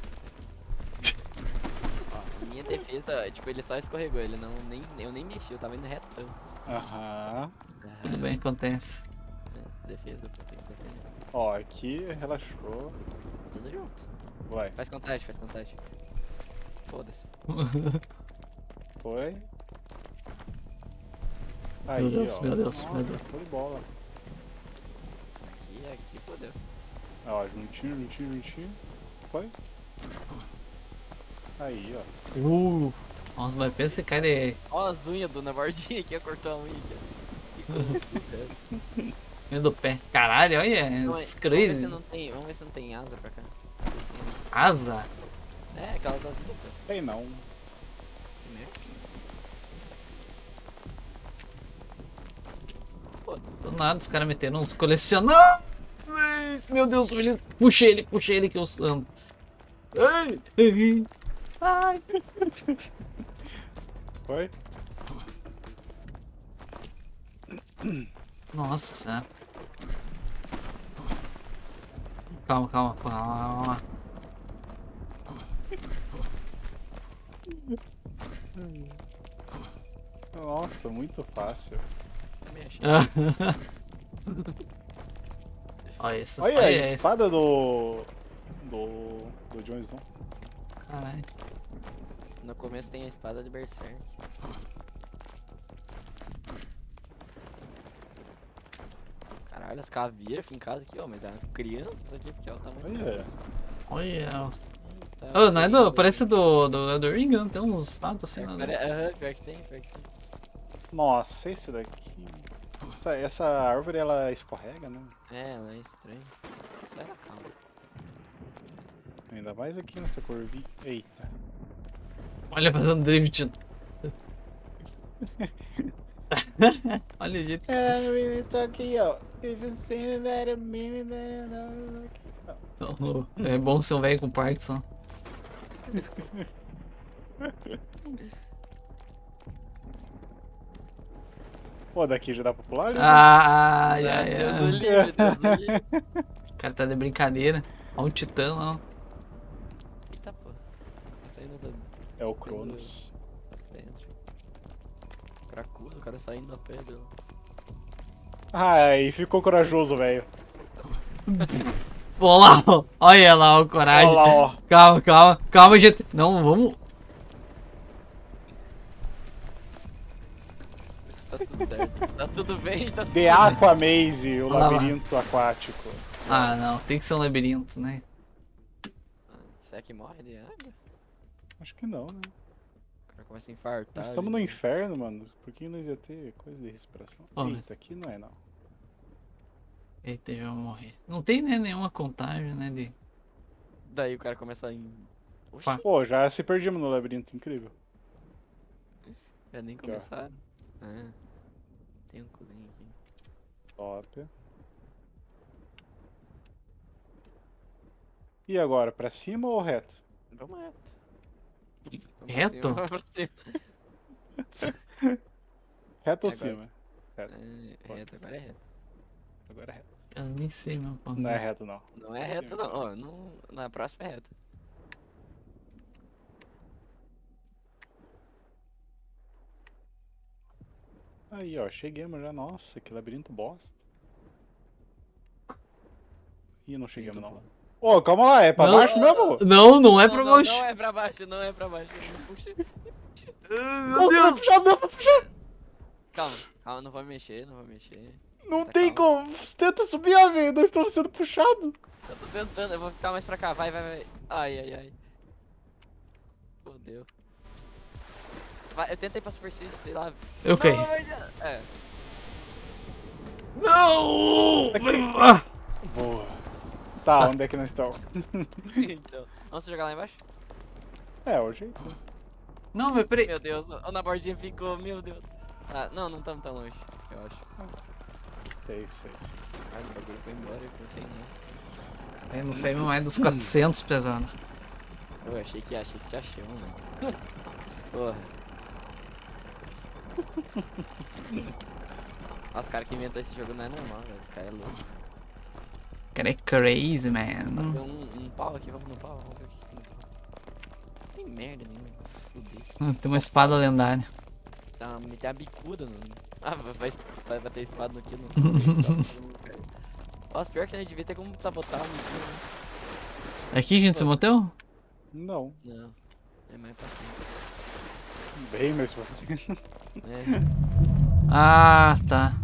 Ó, minha defesa, tipo, ele só escorregou, ele não, eu nem mexi, eu tava indo retão. Aham. Tudo bem, acontece. Defesa, pô, tem que ser defesa. Ó, aqui, relaxou. Tudo junto. Vai, Faz contagem. Foda-se. foi. Aí, Meu Deus, ó. meu Deus, Nossa, meu Deus. show de bola. Aqui, fodeu. Ó, juntinho. Foi. Aí, ó. Nossa, mas pensa se cai de... Ó as unhas do na bordinha aqui, ó, cortou a unha aqui, ó. Que coisa. meio do pé. Caralho, olha, Não, it's vamos ver se crazy. vamos ver se não tem asa pra cá. Asa? É, aquelas asinhas, pô. Tem não. Que merda. foda-se. Do nada os caras meteram uns colecionáveis. Meu Deus, eles... puxei ele que eu ando. Ai, ai, ai. Foi? Nossa senhora. Calma. Nossa, muito fácil. Também achei. Olha essas... Olha olha a essa. espada do Jon Snow. Caralho. No começo tem a espada de Berserk. Caralho, as caveiras fincadas aqui, ó. Mas é uma criança isso aqui, porque é o tamanho do Olha. negócio. Olha. Tá, Oh, não é do... tem- parece do Elden Ring, não? Tem uns status assim, Aham, né? pior que tem, pior que tem. Nossa, esse daqui. Essa árvore ela escorrega, né? É, ela é estranha. Sai da calma. Ainda mais aqui nessa curvinha. Eita. Olha, fazendo drift. Olha o jeito. Tô aqui, ó. É bom ser um velho com Parkinson. Pô, daqui já dá pra pular? Ai, Deus o ai. livre, Deus o livre. O cara tá de brincadeira. Olha um titã lá. Ó. Eita porra. Saindo da É o Cronos. dentro. Cracudo, o cara saindo da pedra. Ai, ficou corajoso, velho. Pô lá, ó. Olha lá o coragem. Olha lá, ó. Calma, gente. Não, vamos. Tá tudo certo. Tá tudo bem, tá tudo The bem. Aqua Maze, o Olha lá. labirinto aquático. Ah, não. Tem que ser um labirinto, né? Será que morre de água? Acho que não, né? O cara começa a infartar. Nós estamos ali. no inferno, mano. Por que nós ia ter coisa de respiração? Ó, mas- Eita, aqui não é não. Eita, já vou morrer. Não tem, né, nenhuma contagem, né, de... Daí o cara começa a. Oxi, Fa- Pô, já se perdimos no labirinto, incrível. já nem Aqui, ó. começaram. Ah, tem um cozinho aqui. Top. E agora, pra cima ou reto? Vamos reto. Vamos Reto? pra cima, vamos pra cima. Reto ou E agora? cima? Reto. É, reto, agora é reto. Agora é reto. Eu nem sei, meu pau. Não é reto, não. Não é reto, não. Ó, não. Na próxima é reto. Aí, ó, chegamos já. Nossa, que labirinto bosta. Ih, não chegamos Muito não. bom. Ô, calma lá, é pra Não. baixo mesmo? Não é pra baixo. Não é pra baixo, não é pra baixo. Puxa. Meu Deus. Dá pra puxar. Calma, não vou mexer, não vou mexer. Não Tá, tem calma. como. Tenta subir, ó, velho. Nós estamos sendo puxados. Eu tô tentando, eu vou ficar mais pra cá, vai. Ai. Fodeu. Vai, eu tentei pra superfície, sei lá. Eu caí. Não, mas já- É. Não! Aqui. Boa. Tá, onde é que nós estamos? Então, vamos jogar lá embaixo? É, o jeito. Não, mas peraí. Meu Deus, na bordinha ficou, meu Deus. Ah, não estamos tão longe, eu acho. Safe. Ai, o bagulho foi embora, eu pensei nisso. Eu não sei mais dos 400 pesando. Eu achei que te achei, mano. Porra. Nossa, os caras que inventou esse jogo não é normal, velho. Esse cara é louco. O cara é crazy, man. Tem um pau aqui, vamos no pau, vamos ver o que tem no pau. Não tem merda nenhuma, fudeu. Tem uma espada lendária. Tá, meter a bicuda no. Ah, vai bater espada no quilo. Nossa, pior que a gente devia ter como sabotar o Miquilo, né? É aqui que a gente se manteu? Não. Não, é mais pra frente. Bem mais pra frente. É. Ah, tá.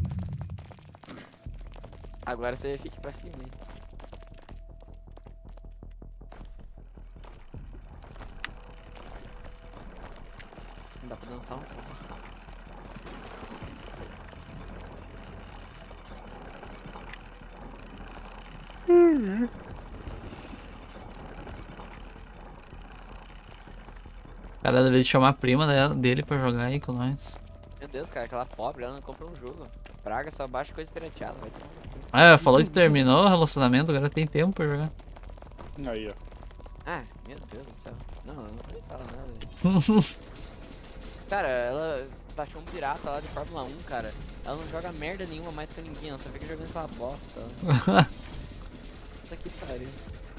Agora você fica pra cima, hein? Não dá pra dançar um fogo. O cara deve chamar a prima dele pra jogar aí com nós. Meu Deus, cara, aquela pobre, ela não comprou um jogo. Praga só baixa coisa pirateada, vai ter. Ah, falou que terminou o relacionamento, agora tem tempo pra jogar. Aí, ó. Ah, meu Deus do céu. Não nem fala nada. Velho. Cara, ela baixou um pirata lá de Fórmula 1, cara. Ela não joga merda nenhuma mais que ninguém, ela só fica jogando aquela bosta. Puta que pariu.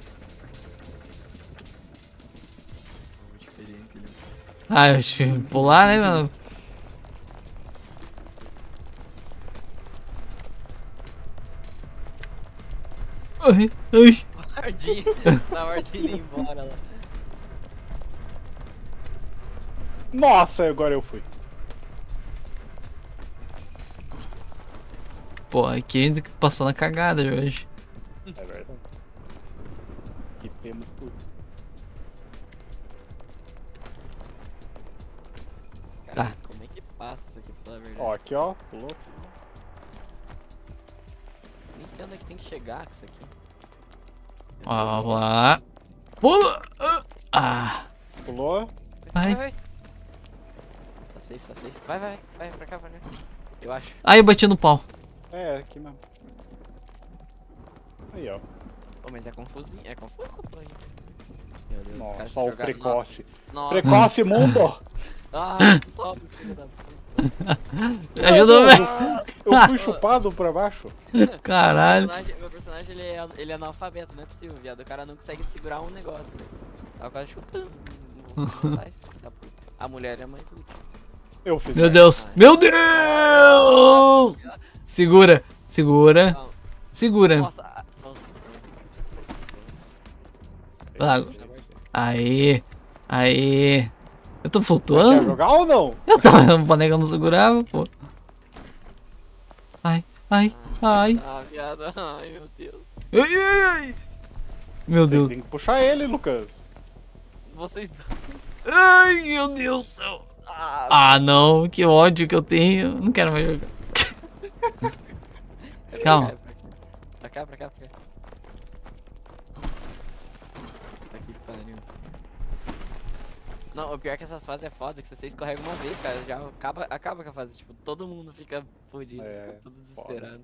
Diferente, né? Ah, eu acho que pular, né, mano? Ai, ai. Wardinha, tá Wardinha indo embora lá. Nossa, agora eu fui. Pô, aqui a gente passou na cagada de hoje. É verdade. Que pena tudo. Cara, como é que passa isso aqui, pra falar a verdade? Ó, aqui, ó. Pulou. Nem sei onde é que tem que chegar com isso aqui. Ó, lá. Pula! Ah, Pulou. vai. Tá safe, tá safe. Vai pra cá. Eu acho. Ai, eu bati no pau. É, aqui mesmo. Aí, ó. Pô, mas é confusinho. É confuso essa porra aí. Meu Deus, os caras Nossa, ó o jogaram- precoce. Nossa. Precoce, mundo! Ah, sobe, filho da puta. Ajuda, velho. Eu fui chupado pra baixo. Caralho. Meu personagem ele é analfabeto, não é possível, viado. O cara não consegue segurar um negócio, velho. Tava quase chutando. Não vou matar esse filho da puta. A mulher é mais útil. Eu fiz Meu merda. Deus. Meu Deus! Segura, segura, Não. segura. Nossa, Ah, Aê. Eu tô Quer flutuando? jogar ou não? Eu tava no boneco, eu não segurava, pô. Ai. Ah, viado. Ai, meu Deus. Ai. Meu Deus. Tem que puxar ele, Lucas. Vocês Ai, meu Deus do céu. Ah, não. Que ódio que eu tenho. Não quero mais jogar. Calma. Pra cá. Tá que pariu. Não, o pior é que essas fases é foda, que se você escorrega uma vez, cara, já acaba com a fase. Tipo, todo mundo fica fodido, É, fica tudo desesperado.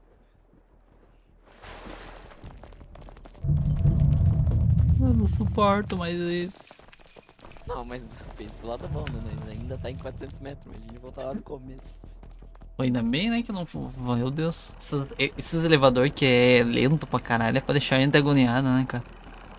Eu não suporto mais isso. Não, mas pensa pro lado bom, né? Nós ainda tá em 400 metros, imagina voltar lá do começo. Pô, ainda bem, né, que não... Meu Deus. Esses elevador que é lento pra caralho é pra deixar a gente agoniada, né, cara?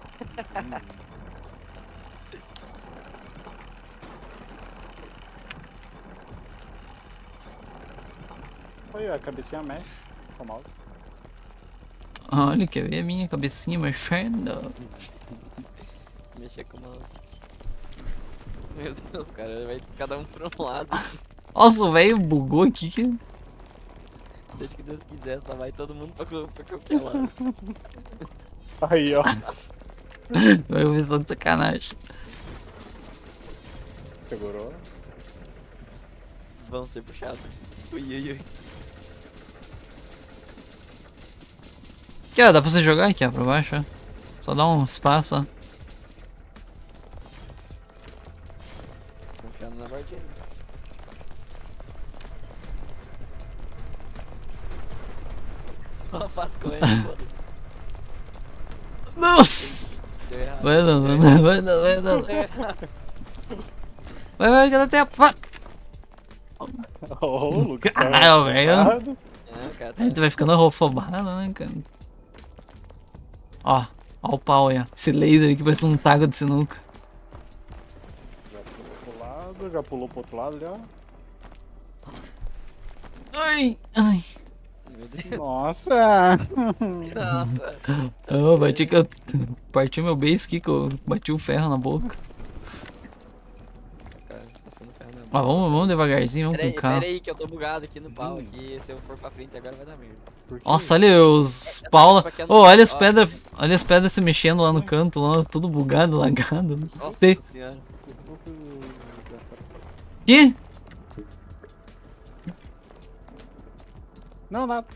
Olha, a cabecinha mexe com o mouse. Olha, quer ver a minha cabecinha mexendo? Mexer com o mouse. Meu Deus, cara, vai cada um por um lado. Nossa, o velho bugou aqui. Deixa que Deus quiser, só vai todo mundo pra qualquer lado. Aí, ó. Vai ver só de sacanagem. Segurou. Vão ser puxados. Ui. Aqui, ó, dá pra você jogar aqui, ó, pra baixo, ó. Só dá um espaço, ó. Confiando na partida. Só faz com ele, foda-se. Nossa! Deu errado. Vai não. Vai, que dá tempo. Vai. Ô, o Lucas. tá Caralho, velho. cansado. Não, cara, A gente vai ficando afobado, né, cara? Ó o pau aí, ó. Esse laser aqui parece um taco de sinuca. Já pulou pro lado, já pulou pro outro lado já. Ai. Meu Deus. Nossa! Nossa. Eu bati que eu parti meu base aqui, que eu bati o ferro na boca. Cara, passando ferro na mão. Ó, vamos devagarzinho, vamos com calma. Pera aí, que eu tô bugado aqui no pau. Aqui, se eu for pra frente agora vai dar merda. Por quê? Nossa, olha os Paula. pra que Oh, olha as ó. pedras. Olha as pedras se mexendo lá no canto, lá, tudo bugado, lagado. Nossa Sei. senhora. Que? Não, nada.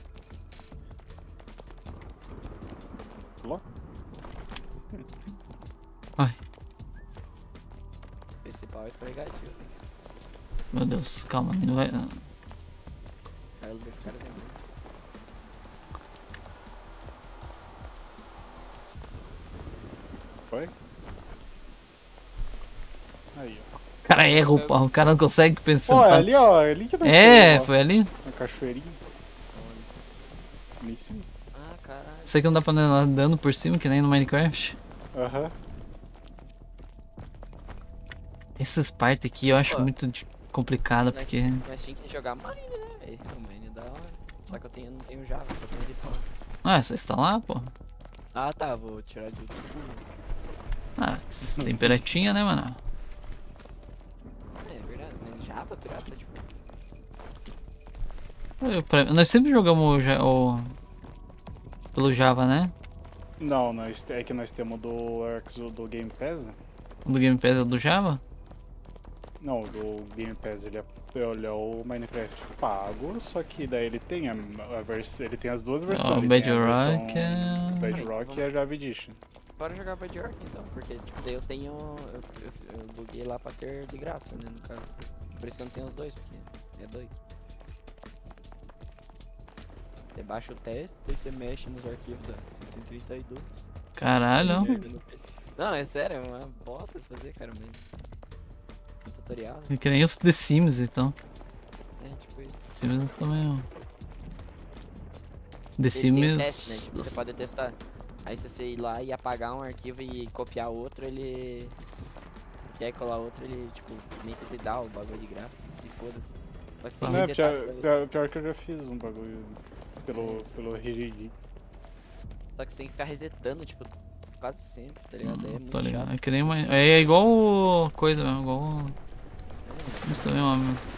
Pulou? Ai, Esse pau é escorregativo. meu Deus, calma, não vai. Cara, Carlos vai ficar demais. Foi? Aí, ó. O cara erra o pau, o cara não consegue pensar. Ó, ali, ó. Ali que nós É, temos, ó. foi ali. Na cachoeirinha. Ali em cima. Ah, caralho. Sei que não dá pra andar dando por cima, que nem no Minecraft. Aham. Essas partes aqui eu acho Pô. muito complicada, Nós porque... tinha que jogar Mine, né, velho? O Mine é da hora. Só que eu não tenho Java, só tenho Default. Ah, é só instalar, pô. Ah, tá, vou tirar de outro. Ah, tem piratinha, né, mano? É verdade, mas Java, pirata, tipo... Nós sempre jogamos pelo Java, né? Não, é que nós temos do Game Pass, né? O do Game Pass é do Java? Não, do Game Pass ele é o Minecraft pago, só que daí ele tem ele tem as duas versões. O Ele tem a Bedrock versão é... Bedrock e a Java Edition. Bora jogar Bedrock então, porque tipo, daí eu tenho... Eu buguei lá pra ter de graça, né, no caso. Por isso que eu não tenho os dois, porque é doido. Você baixa o teste, daí você mexe nos arquivos da 632. Caralho. Não, é sério, é uma bosta de fazer, cara, mas... É um tutorial, né? É que nem os The Sims, então. É, tipo isso. The Sims também, ó. The Ele tem um Sims... teste, né? Tipo, você pode testar. Aí se você ir lá e apagar um arquivo e copiar outro, ele... Quer colar outro, ele, tipo, meio que te dá o bagulho de graça. E foda-se. Só que você tem que Não, resetar toda vez. pior que eu já fiz um bagulho pelo RGG. Só que você tem que ficar resetando, tipo, quase sempre, tá ligado? É Tô muito ligado. chato. É que nem uma... É igual coisa mesmo, igual... The Sims também, ó.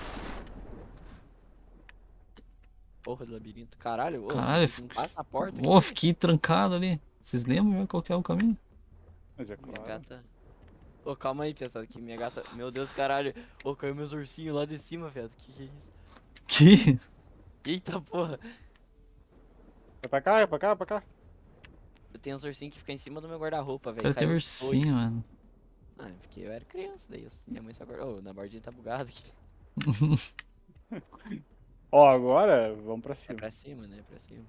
Porra do labirinto. Caralho, ô, Caralho, não passa na porta Ô, aqui. fiquei trancado ali. Vocês lembram já qual que é o caminho? Mas é Minha claro. gata... Ô, calma aí, pessoal, que minha gata... Meu Deus, caralho. Ô, caiu meus ursinhos lá de cima, velho. Que é isso? Que? Eita porra. É pra cá, é pra cá, é pra cá. Eu tenho uns ursinhos que ficam em cima do meu guarda-roupa, velho. Cara, tem Caiu ursinho, dois. mano. Ah, é porque eu era criança, daí minha mãe só guardou. Ô, na bordinha tá bugado aqui. Ó, agora vamos pra É cima. pra cima, né? É pra cima.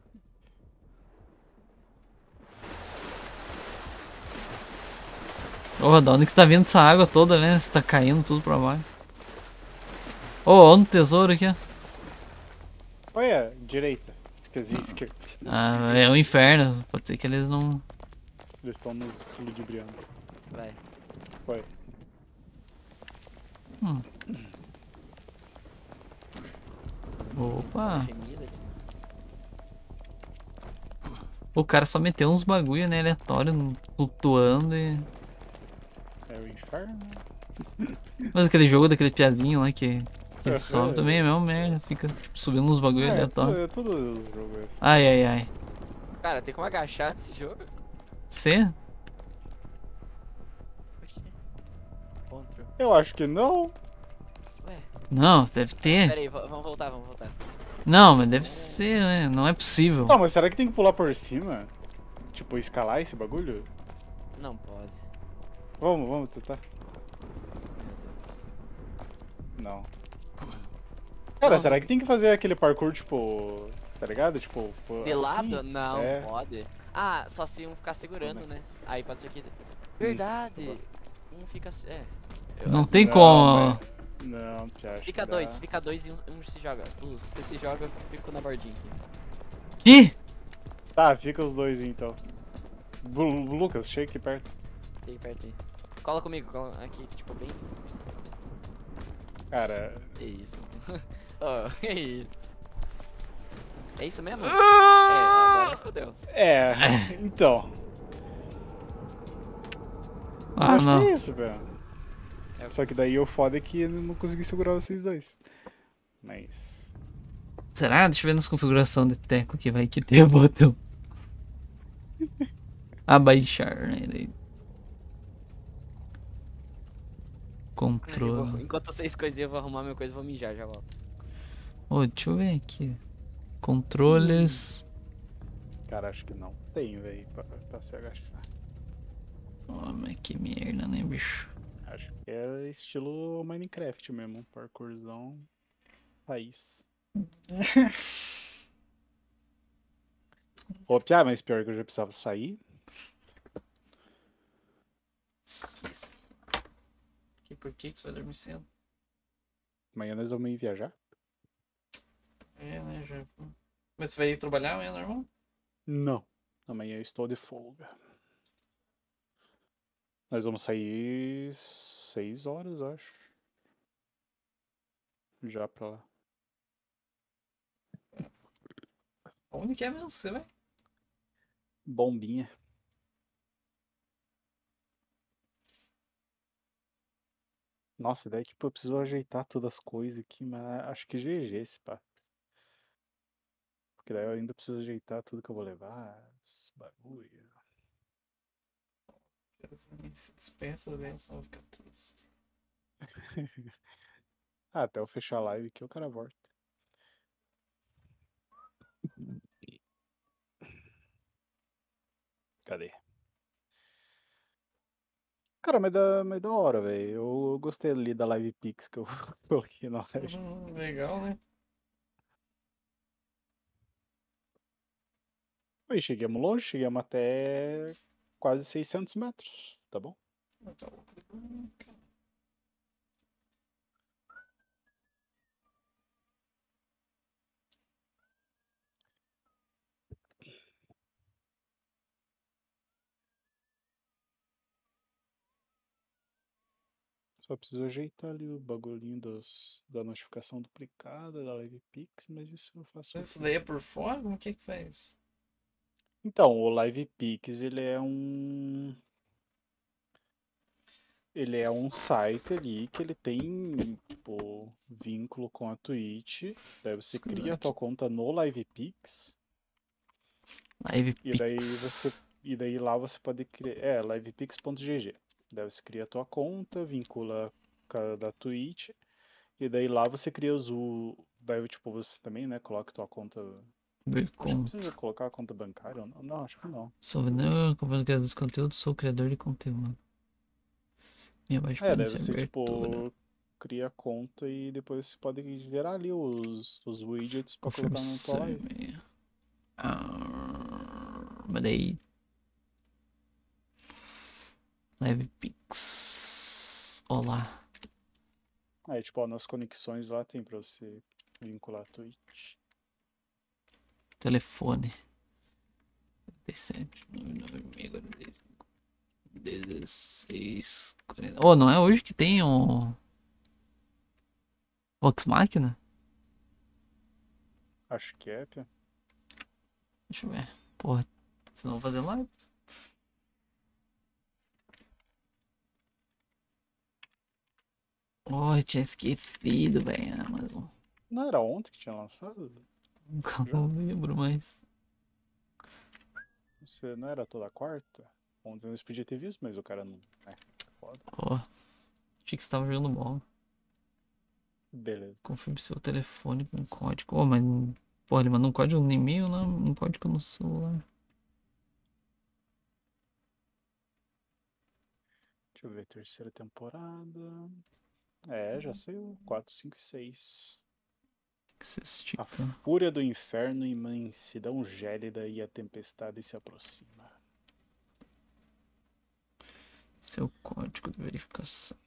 Ô, da onde que tá vindo essa água toda, né? Você tá caindo tudo pra baixo. Ô, olha um tesouro aqui, ó. Olha, direita. Esqueci, esquerda. Ah, é o inferno. Pode ser que eles não... Eles estão nos ludibriando. Vai. Foi. Opa. Gemida aqui. O cara só meteu uns bagulho, né? Aleatório, flutuando e... É o inferno. Mas aquele jogo daquele piazinho lá que ele É, sobe é. também é mesmo merda. Fica tipo, subindo uns bagulho aleatório. É tudo jogo esse. Ai, ai, ai. Cara, tem como agachar nesse jogo? Você? Oxi. Control. Eu acho que não. Ué, Não, deve ter. pera aí, vamos voltar, vamos voltar. Não, mas deve ser, né? Não é possível. Não, mas será que tem que pular por cima? Tipo, escalar esse bagulho? Não pode. Vamos tentar. Não. Cara, será que tem que fazer aquele parkour, tipo... Tá ligado? Tipo... De assim? lado? Não, É. pode. Ah, só se um ficar segurando, né? Aí pode ser que... Verdade! Um fica... É. Não acho tem que- como. Não, te acho Fica que dois, dá. fica dois e um se joga. Você se joga, eu fico na bordinha aqui. Que? Tá, fica os dois então. Lucas, chega aqui perto. Fica perto aí. Cola comigo, cola aqui, tipo, bem... Cara... É isso. Oh, é isso. É isso mesmo? Agora fodeu. É, então... Ah, acho não. que é isso, velho. É. Só que daí o foda é que eu não consegui segurar vocês dois. Mas... Será? Deixa eu ver nas configurações de teco que vai que tem o botão. Abaixar, né? Daí. Controle. Enquanto vocês coisinhas, eu vou arrumar minha coisa e vou mijar, já volto. Ô, deixa eu ver aqui. Controles. Cara, acho que não tem, velho, pra se agachar. Oh, mas que merda, né, bicho? Acho que é estilo Minecraft mesmo, um parkourzão raiz. Ô, Piá, mas pior que eu já precisava sair. Isso. Por que você vai dormir cedo? Amanhã nós vamos ir viajar. É, né, já. Mas você vai ir trabalhar amanhã, normal? Não. Amanhã eu estou de folga. Nós vamos sair 6 horas, acho. Já pra lá. Onde que é mesmo que você vai? Bombinha. Nossa, daí tipo, eu preciso ajeitar todas as coisas aqui, mas acho que GG esse pá. Porque daí eu ainda preciso ajeitar tudo que eu vou levar, os bagulho. Se dispensa dessa, vou ficar triste. Ah, até eu fechar a live aqui o cara volta. Cadê? Cara, mas da hora, velho. Eu gostei ali da Live Pix que eu coloquei na live. Legal, né? E chegamos longe, chegamos até quase 600 metros, tá bom? Tá louco. Só preciso ajeitar ali o bagulhinho da notificação duplicada, da Live Pix, mas isso eu faço. Mas isso daí é por fora? Como que faz? Então, o Live Pix, ele é um. Ele é um site ali que ele tem, tipo, vínculo com a Twitch. Daí você cria a tua conta no LivePix. Live E daí você. Pix. E daí lá você pode criar. É, livepix.gg. Daí você cria a tua conta, vincula com a da Twitch. E daí lá você cria daí, tipo, você também, né, coloca a tua conta. Ver Acho que conta. precisa colocar a conta bancária ou não? Não, acho que não. Sou vendedor, criador de conteúdo, sou criador de conteúdo. Minha baixa É, pode daí ser você, abertura. tipo, cria a conta e depois você pode gerar ali os widgets pra Confirme colocar na tua seu live. e-mail. Mas daí. Live Pix. Olá. Aí, tipo, ó, nas conexões lá tem pra você vincular a Twitch. Telefone. 17 99 16 40. Oh, não é hoje que tem o Vox Machina? Acho que é, Pia. Deixa eu ver. Porra, vocês não vão fazer live? Oh, eu tinha esquecido, velho. Amazon. Não era ontem que tinha lançado? Não lembro mais. Você não era toda quarta? Ontem nós podia ter visto, mas o cara não. É, foda. Ó, achei que você tava jogando bola. Beleza. Confirme seu telefone com código. Oh, mas. Pô, ele mandou um código no e-mail, não, um código no celular. Deixa eu ver, terceira temporada. É, já saiu 4, 5 e 6. Que você A estica. fúria do inferno, imensidão gélida e a tempestade se aproxima. Seu código de verificação.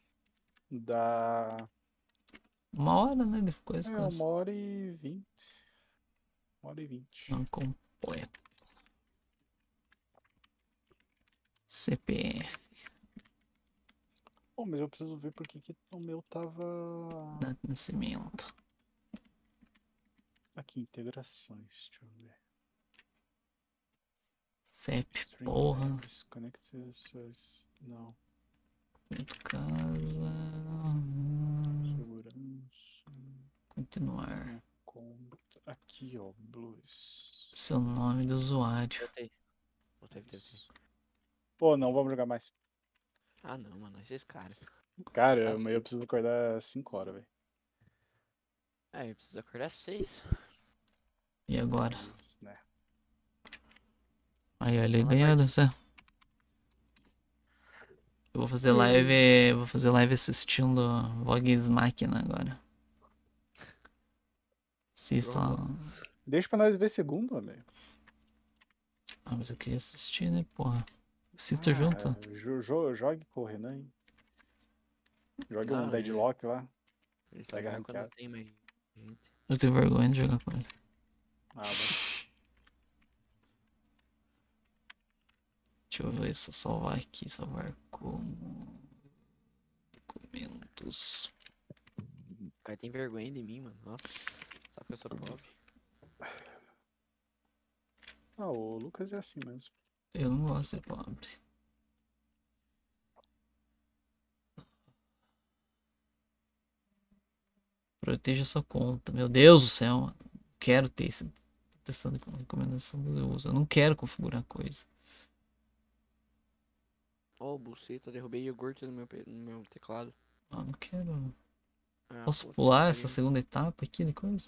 Dá. 1 hora, né? Depois É, 1h20. 1h20. Não completo. CPF. Pô, mas eu preciso ver por que o meu tava. Nascimento. Aqui, integrações. Deixa eu ver. CEP, Stream porra. Labs, Connected Source. Não. Ponto casa. Segurança. Continuar. Minha conta. Aqui, ó. Blues. Seu nome do usuário. Voltei. Pô, não, vamos jogar mais. Ah, não, mano, esses caras. Cara, Sabe? eu preciso acordar às 5 horas, velho. É, eu preciso acordar às 6. E agora? Mas, né. Aí, ele Fala, ganhando, Bart. você. Eu vou fazer live. Vou fazer live assistindo Vox Machina agora. Assista lá. Deixa pra nós ver segundo, velho. Ah, mas eu queria assistir, né, porra? Assista junto. Jogue com o Renan, hein? Jogue um Ah, Deadlock lá. Ele só Pega joga quando ranqueado. tem mais gente. Eu tenho vergonha de jogar com ele. Ah, mas... Deixa eu ver se eu salvar aqui. Salvar como... documentos. O cara tem vergonha de mim, mano. Nossa. Só porque eu sou pobre. Ah, o Lucas é assim mesmo. Eu não gosto de pobre. Proteja sua conta. Meu Deus do céu, mano. Quero ter esse. Testando com recomendação do uso. Eu não quero configurar coisa. Ô, buceta, derrubei iogurte no meu teclado. Ah, não quero. Ah, Posso puta pular que essa pariu. segunda etapa aqui de coisa?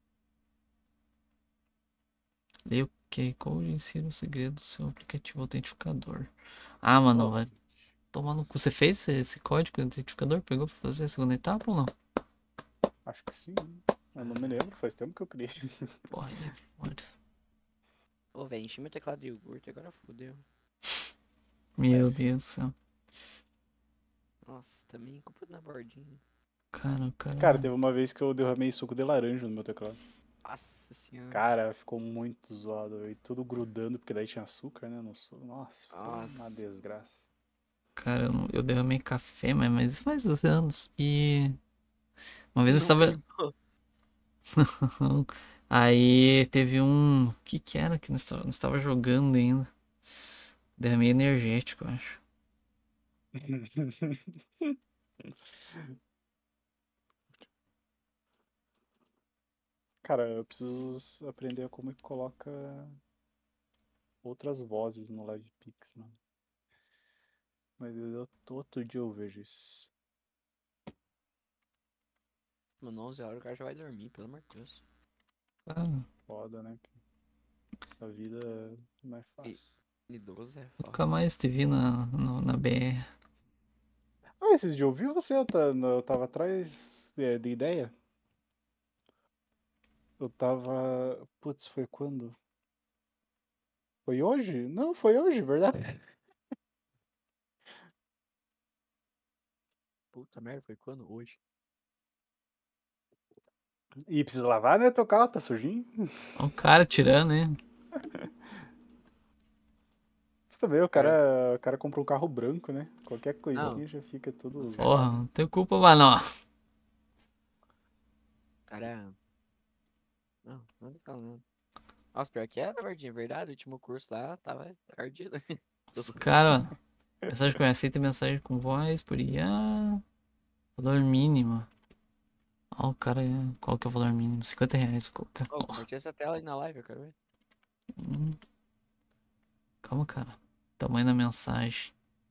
Leia o QR Code e insira o segredo do seu aplicativo autenticador. Ah, mano, vai tomar no cu. Você fez esse código autentificador? Pegou pra fazer a segunda etapa ou não? Acho que sim. Eu não me lembro, faz tempo que eu criei. Porra, olha. Ô, velho, enchi meu teclado de iogurte, agora fodeu. Meu Deus do céu. Nossa, também culpa na bordinha. Cara, teve uma vez que eu derramei suco de laranja no meu teclado. Nossa senhora. Cara, ficou muito zoado. E tudo grudando, porque daí tinha açúcar, né? No suco. Nossa, ficou uma Nossa. desgraça. Cara, eu derramei café, mas faz anos. E uma vez eu estava. Aí teve um. O que era que nós estava jogando ainda? Derramei energético, eu acho. Cara, eu preciso aprender como que coloca outras vozes no LivePix, mano. Mas outro dia eu vejo isso. Mano, 11 horas o cara já vai dormir, pelo amor de Deus. Foda, né? A vida não é fácil. Idoso é Nunca foda. mais te vi na BR. Ah, esses dias eu vi você, eu tava atrás de ideia. Eu tava. Putz, foi quando? Foi hoje? Não, foi hoje, verdade? Puta merda, foi quando? Hoje. E precisa lavar, né? Teu carro tá sujinho. Olha o cara tirando, hein? Você também, o cara comprou um carro branco, né? Qualquer coisinha Não. já fica tudo. Porra, não tem culpa, mano. Cara. Não tô falando. Nossa, pior que era, Bardinha, verdade. O último curso lá tava ardido. Os caras, mensagem com aceita mensagem com voz por IA. Valor mínimo. Ó, o cara, qual que é o valor mínimo? R$50, vou colocar. Ô, compartilha essa tela aí na live, eu quero ver. Calma, cara. Tamanho da mensagem.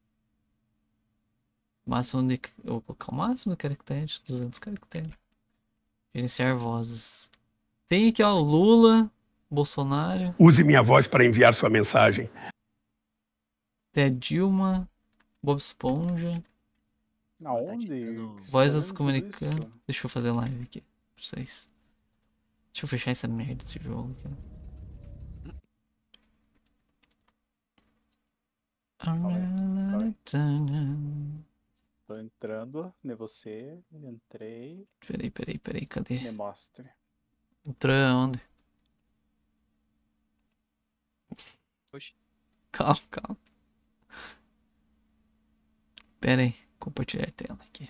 Máximo de. Eu vou colocar o máximo de caracteres, 200 caracteres. Gerenciar vozes. Tem aqui, ó, Lula, Bolsonaro. Use minha voz para enviar sua mensagem. Tem a Dilma, Bob Esponja. Aonde? Voz das comunicando. Deixa eu fazer live aqui pra vocês. Deixa eu fechar essa merda desse jogo aqui. Tô entrando, né? Você, entrei. Peraí, cadê? Me mostre. Entrou onde? Oxi. Calma. Pera aí, compartilhar a tela aqui.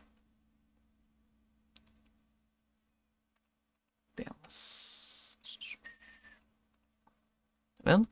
Telas. Tá vendo?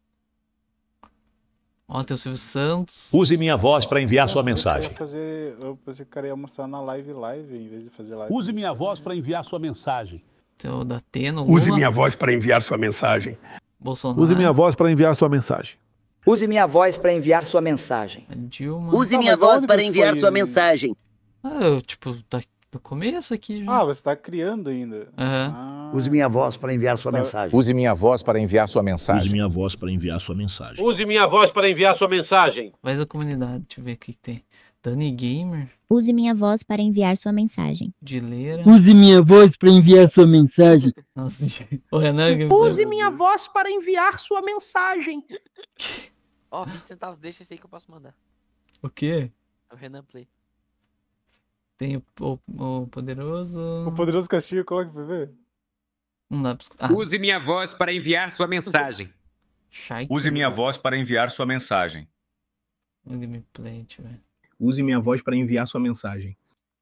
Ó, tem o Silvio Santos. Use minha voz para enviar sua mensagem. Eu pensei que o cara ia mostrar na live em vez de fazer live. Use minha voz para enviar sua mensagem. Tem o Datena, Use Lula, minha voz para enviar sua mensagem. Bolsonaro, Use minha voz para enviar sua mensagem. Use minha voz para enviar sua mensagem. a Dilma. Use minha voz para enviar sua mensagem. Ah, eu, tipo, tá no começo aqui já. Ah, você tá criando ainda. Use minha voz para enviar sua mensagem. Use minha voz para enviar sua mensagem. Use minha voz para enviar sua mensagem. Use minha voz para enviar sua mensagem. Faz a comunidade, deixa eu ver o que tem. Dani Gamer. Use minha voz para enviar sua mensagem. Dileira. Use minha voz para enviar sua mensagem. Nossa, o Renan. Use minha voz para enviar sua mensagem. Ó, 20 centavos, deixa esse aí que eu posso mandar. O quê? É o Renan Play. Tem o poderoso. O poderoso castigo, coloca pra ver. Não dá pra escutar. Use minha voz para enviar sua mensagem. Use minha voz para enviar sua mensagem. O gameplay, deixa eu ver. Use minha voz para enviar sua mensagem.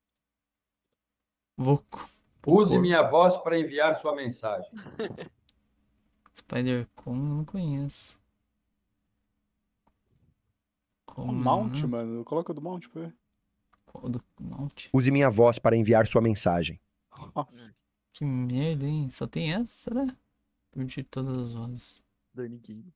Use minha voz para enviar sua mensagem. Spider-Com eu não conheço. O Mount, mano. Coloca o do Mount pra ver. Qual do Mount? Use minha voz para enviar sua mensagem. Nossa. Que merda, hein? Só tem essa, será? Perdi todas as vozes. Dani Game.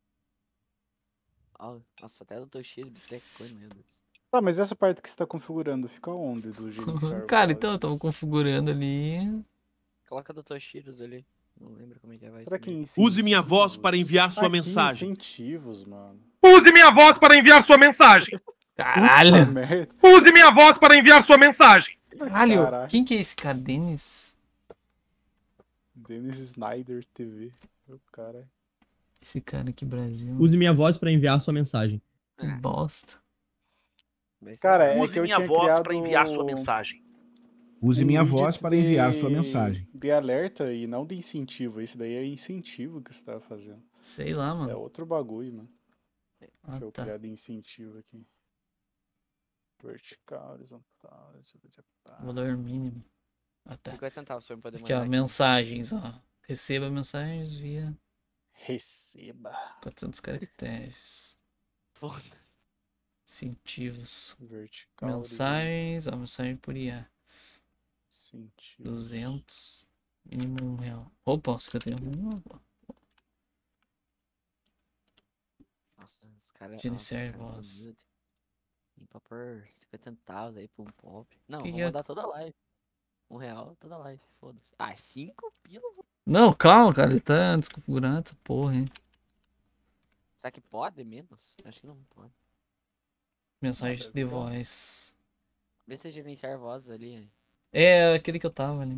Nossa, até o Toshiro bicicleta coisa, meu Deus. Tá, mas essa parte que você tá configurando, fica onde do gerenciar Cara, vozes? então eu tava configurando ali. Coloca do Toshiros ali. Não lembro como é que vai Será que ser. Use minha voz para enviar sua mensagem. Incentivos, mano. Use minha voz para enviar sua mensagem. Caralho! Use minha voz para enviar sua mensagem. Caralho, Caralho. quem que é esse cara? Dennis? Dennis Snyder TV. Meu cara. Esse cara aqui, Brasil. Use minha voz para enviar sua mensagem. Que bosta. Cara, é Use que eu minha tinha voz criado... para enviar sua mensagem. Use minha widget voz para enviar sua mensagem. De alerta e não de incentivo. Esse daí é incentivo que você tava fazendo. Sei lá, mano. É outro bagulho, mano. Ah, Deixa eu tá. criar de incentivo aqui. Vertical, horizontal. Valor mínimo. Ah, tá. 50 centavos pra eu poder Aqui, mandar. ó, mensagens, ó. Receba mensagens via Receba. 400 caracteres. Foda-se. Incentivos. Vertical. Mensagens, ó, mensagem por IA. Incentivo. 200. Mínimo R$1. Opa, 51. Nossa, os caras. Gerenciar nossa, os caras voz. são humildes. Tem pra pôr 50 centavos aí pra um pop. Não, Que vou que é? mandar toda a live. R$1 toda a live, foda-se. Ah, 5 pila? Não, calma, cara. Ele tá desconfigurando essa porra, hein. Será que pode menos? Acho que não pode. Mensagem de voz. Vê se gerenciar vozes ali. É aquele que eu tava ali.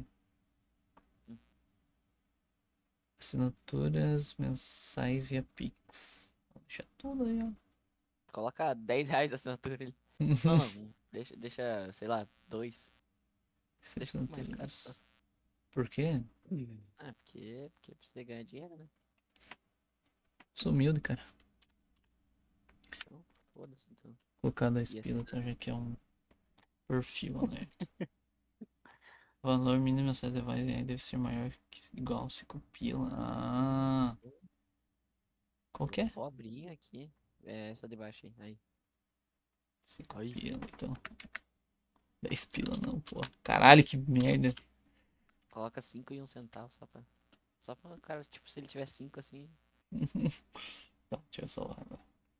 Assinaturas mensais via Pix. Vou deixar tudo aí, ó. Coloca R$10 a assinatura ali. Não, deixa, sei lá, 2. Deixa um pouco mais caro só. Por quê? Ah, porque precisa ganhar dinheiro, né? Sou humilde, cara. Então, foda-se então. Colocar 10 E pila, assim? então já que é um perfil alerta. Valor mínimo dessa device deve ser maior que igual 5 pila. Ah. Qual que é? Pobrinho aqui. É essa de baixo aí. 5 pila, então. 10 pila não, pô. Caralho, que merda. Coloca 5 e 1 centavo só pra o cara, tipo, se ele tiver 5 assim. Tá, deixa eu salvar agora.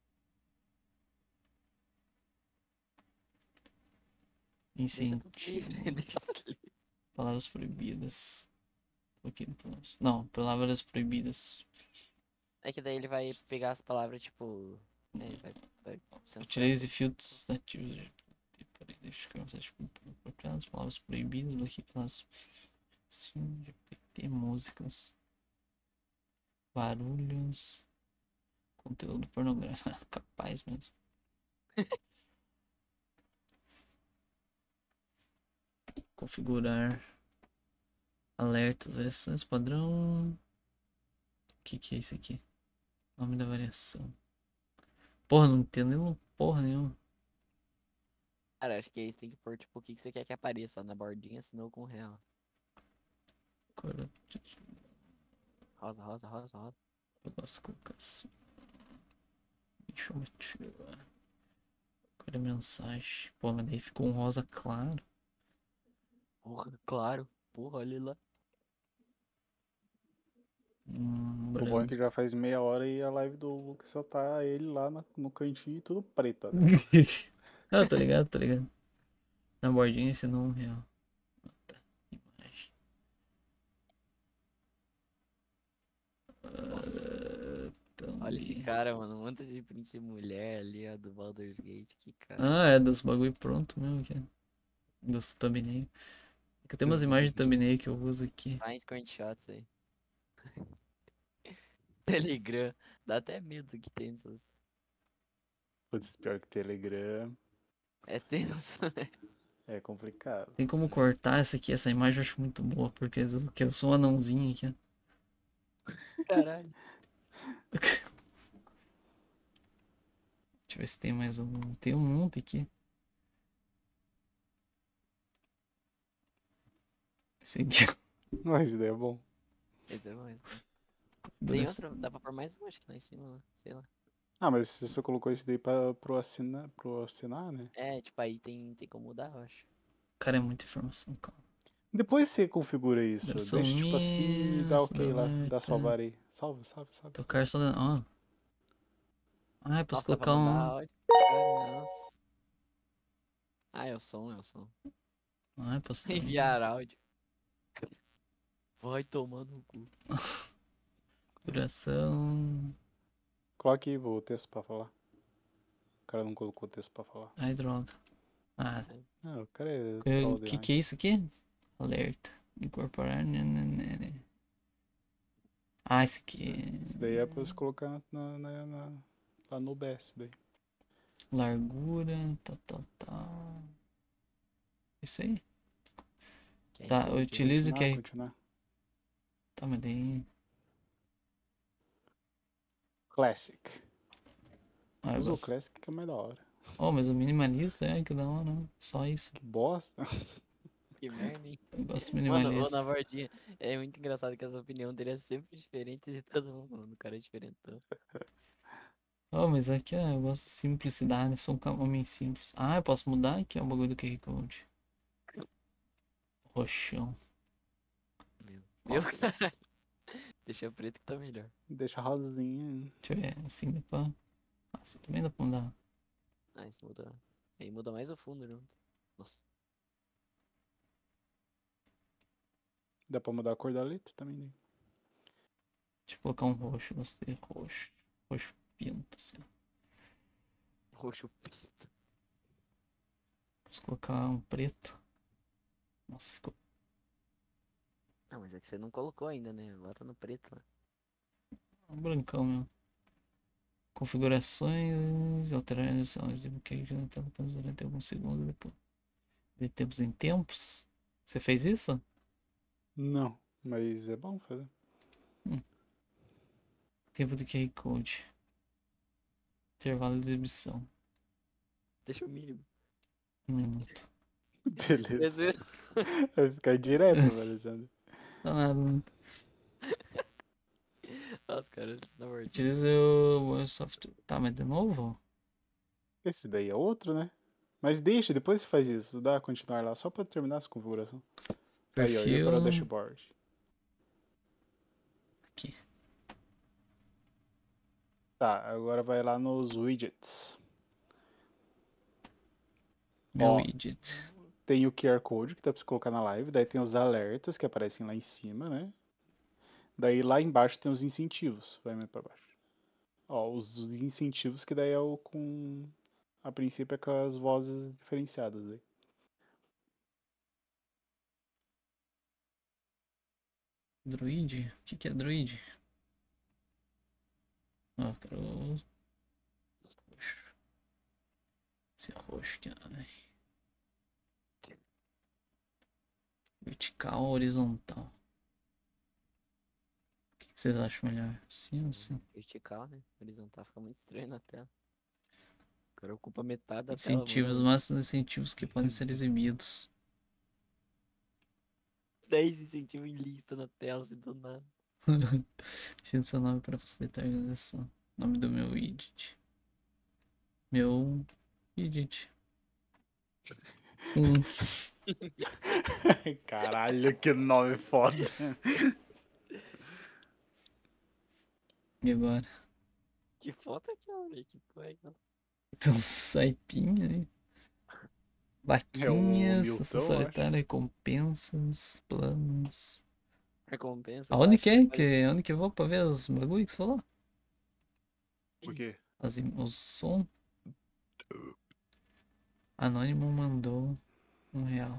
Deixa tudo Incentivo. livre, deixa tudo livre. Palavras proibidas. Não, palavras proibidas. É que daí ele vai pegar as palavras, tipo. Ele vai censurar. Utilize filtros nativos. Peraí, deixa eu começar as palavras proibidas. Aqui pelas. GPT, músicas. Barulhos. Conteúdo pornográfico. Capaz mesmo. Configurar alertas, variações, padrão. O que é isso aqui? Nome da variação. Porra, não entendo porra nenhuma. Cara, acho que aí você tem que pôr, tipo, o que você quer que apareça, ó, na bordinha, assinou com real. Rosa, rosa, rosa, rosa. Eu posso colocar assim. Deixa eu ativar. Agora mensagem. Pô, mas daí ficou um rosa claro. Porra, claro. Porra, olha lá. O bom é que já faz meia hora e a live do Lucas só tá ele lá no cantinho e tudo preto. Né? Ah, tô ligado, tô ligado. Na bordinha esse não real. Tá. Imagem. Então, Olha esse cara, mano. Um monte de print de mulher ali, ó, do Baldur's Gate. Que cara. Ah, é dos bagulho pronto mesmo, que é. Dos thumbnail. É que eu tenho umas imagens de thumbnail que eu uso aqui. Mais screenshots aí. Telegram. Dá até medo que tem essas. Putz, pior que Telegram. É tenso, né? É complicado. Tem como cortar essa aqui, essa imagem eu acho muito boa, porque às vezes eu sou um anãozinho aqui, ó. Caralho. Deixa eu ver se tem mais um. Tem um monte aqui. Esse aqui. Mas ideia é bom. Esse é bom, esse é bom. Tem outro, dá pra pôr mais um, acho que lá em cima, lá. Sei lá. Ah, mas se você colocou esse daí pro assinar, né? É, tipo, aí tem como mudar, eu acho. Cara, é muita informação, calma. Depois você configura isso. Versão Deixa tipo assim e dá ok lá. alerta. Dá salvar aí. Salve. Tocar só. Ó. Ah, eu posso Nossa, dá pra colocar mandar um. áudio. Nossa. Ah, é o som, é o som. Ah, eu posso. Enviar áudio. Vai tomando no cu. Duração. Coloque aí o texto pra falar. O cara não colocou o texto pra falar. Ai, droga. Ah. Não, o cara é. O que é isso aqui? Alerta. Incorporar. Ah, esse aqui. Isso daí é pra você colocar lá no OBS daí. Largura. Tá. Isso aí. Tá, eu utilizo o que. Tá, mas daí. Classic. Ah, usa o Classic que é mais da hora. Oh, mas o minimalista é que da hora, não. Só isso. Que bosta. Que merda, hein? Eu gosto minimalista. Mano, na Bordinha, é muito engraçado que essa opinião dele é sempre diferente de todo mundo, mano. O cara é diferentão. Oh, mas aqui eu gosto de simplicidade, eu sou um homem simples. Ah, eu posso mudar aqui, é o bagulho do QR Code. Roxão. Meu cara. Deixa preto que tá melhor. Deixa rosinha. Deixa eu ver, assim dá pra... Assim também dá pra mudar. Ah, isso muda. Aí muda mais o fundo, né? Nossa. Dá pra mudar a cor da letra também, né? Deixa eu colocar um roxo, gostei. Roxo. Roxo pinto, assim. Roxo pinto. Posso colocar um preto. Nossa, ficou... Ah, mas é que você não colocou ainda, né? Bota no preto lá. Um brancão mesmo. Configurações, alterar as opções de bloqueio na tela durante alguns segundos depois. De tempos em tempos. Você fez isso? Não, mas é bom fazer. Tempo do QR Code. Intervalo de exibição. Deixa o mínimo. 1 minuto. Beleza. Vai ficar direto, Alessandro. Não, nada, não. Nossa, cara, eles não work. Utiliza o software. Tá, mas de novo? Esse daí é outro, né? Mas deixa, depois você faz isso. Dá continuar lá, só pra terminar essa configuração. Aí, ó, e para o dashboard. Aqui. Tá, agora vai lá nos widgets. Meu widget. Tem o QR Code que dá pra você colocar na live. Daí tem os alertas que aparecem lá em cima, né? Daí lá embaixo tem os incentivos. Vai mais pra baixo. Ó, os incentivos que daí é o com... A princípio é com as vozes diferenciadas daí. Druid? O que é druid? Ó, quero... Roxo. Esse roxo aqui, ai. Vertical ou horizontal? O que vocês acham melhor? Sim ou sim? Vertical, né? Horizontal fica muito estranho na tela. O cara ocupa metade da Incentivos, tela. máximos incentivos que podem ser exibidos. 10 incentivos em lista na tela, assim, do nada. Deixa seu nome para facilitar a organização. Nome do meu widget. Meu widget. Caralho, que nome foda. E agora? Que foto é aquela, velho? Que porra é aquela? Tem um saipinha aí. Vaquinhas, ação solitária, recompensas, planos. Recompensa. Aonde que é? Onde que eu vou pra ver os bagulho que você falou? Por quê? O som. Anônimo mandou R$1.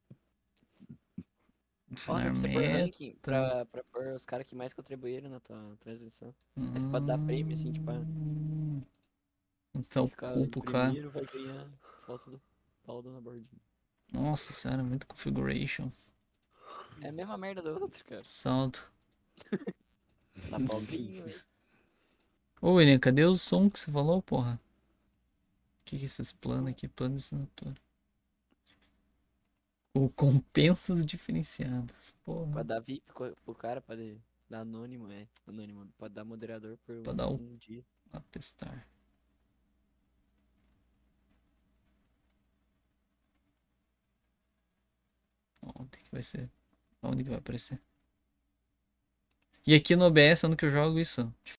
Ó, dá pra você pôr Adicionar ranking meta. pra pôr os caras que mais contribuíram na tua transmissão. Aí você pode dar prêmio, assim, tipo, Então, ficar o em cara. primeiro vai ganhar foto do Paulo na bordinha. Nossa senhora, muito configuration. É a mesma merda do outro, cara. Saldo. Tá pobrinho, velho. Ô, William, cadê o som que você falou, porra? O que é esses planos aqui? Plano de assinatura. Ou compensas diferenciadas. Porra. Pode dar VIP pro cara, pode dar anônimo, anônimo. Pode dar moderador por Pode dar um dia. Atestar. Onde que vai ser? Onde que vai aparecer? E aqui no OBS, onde que eu jogo isso?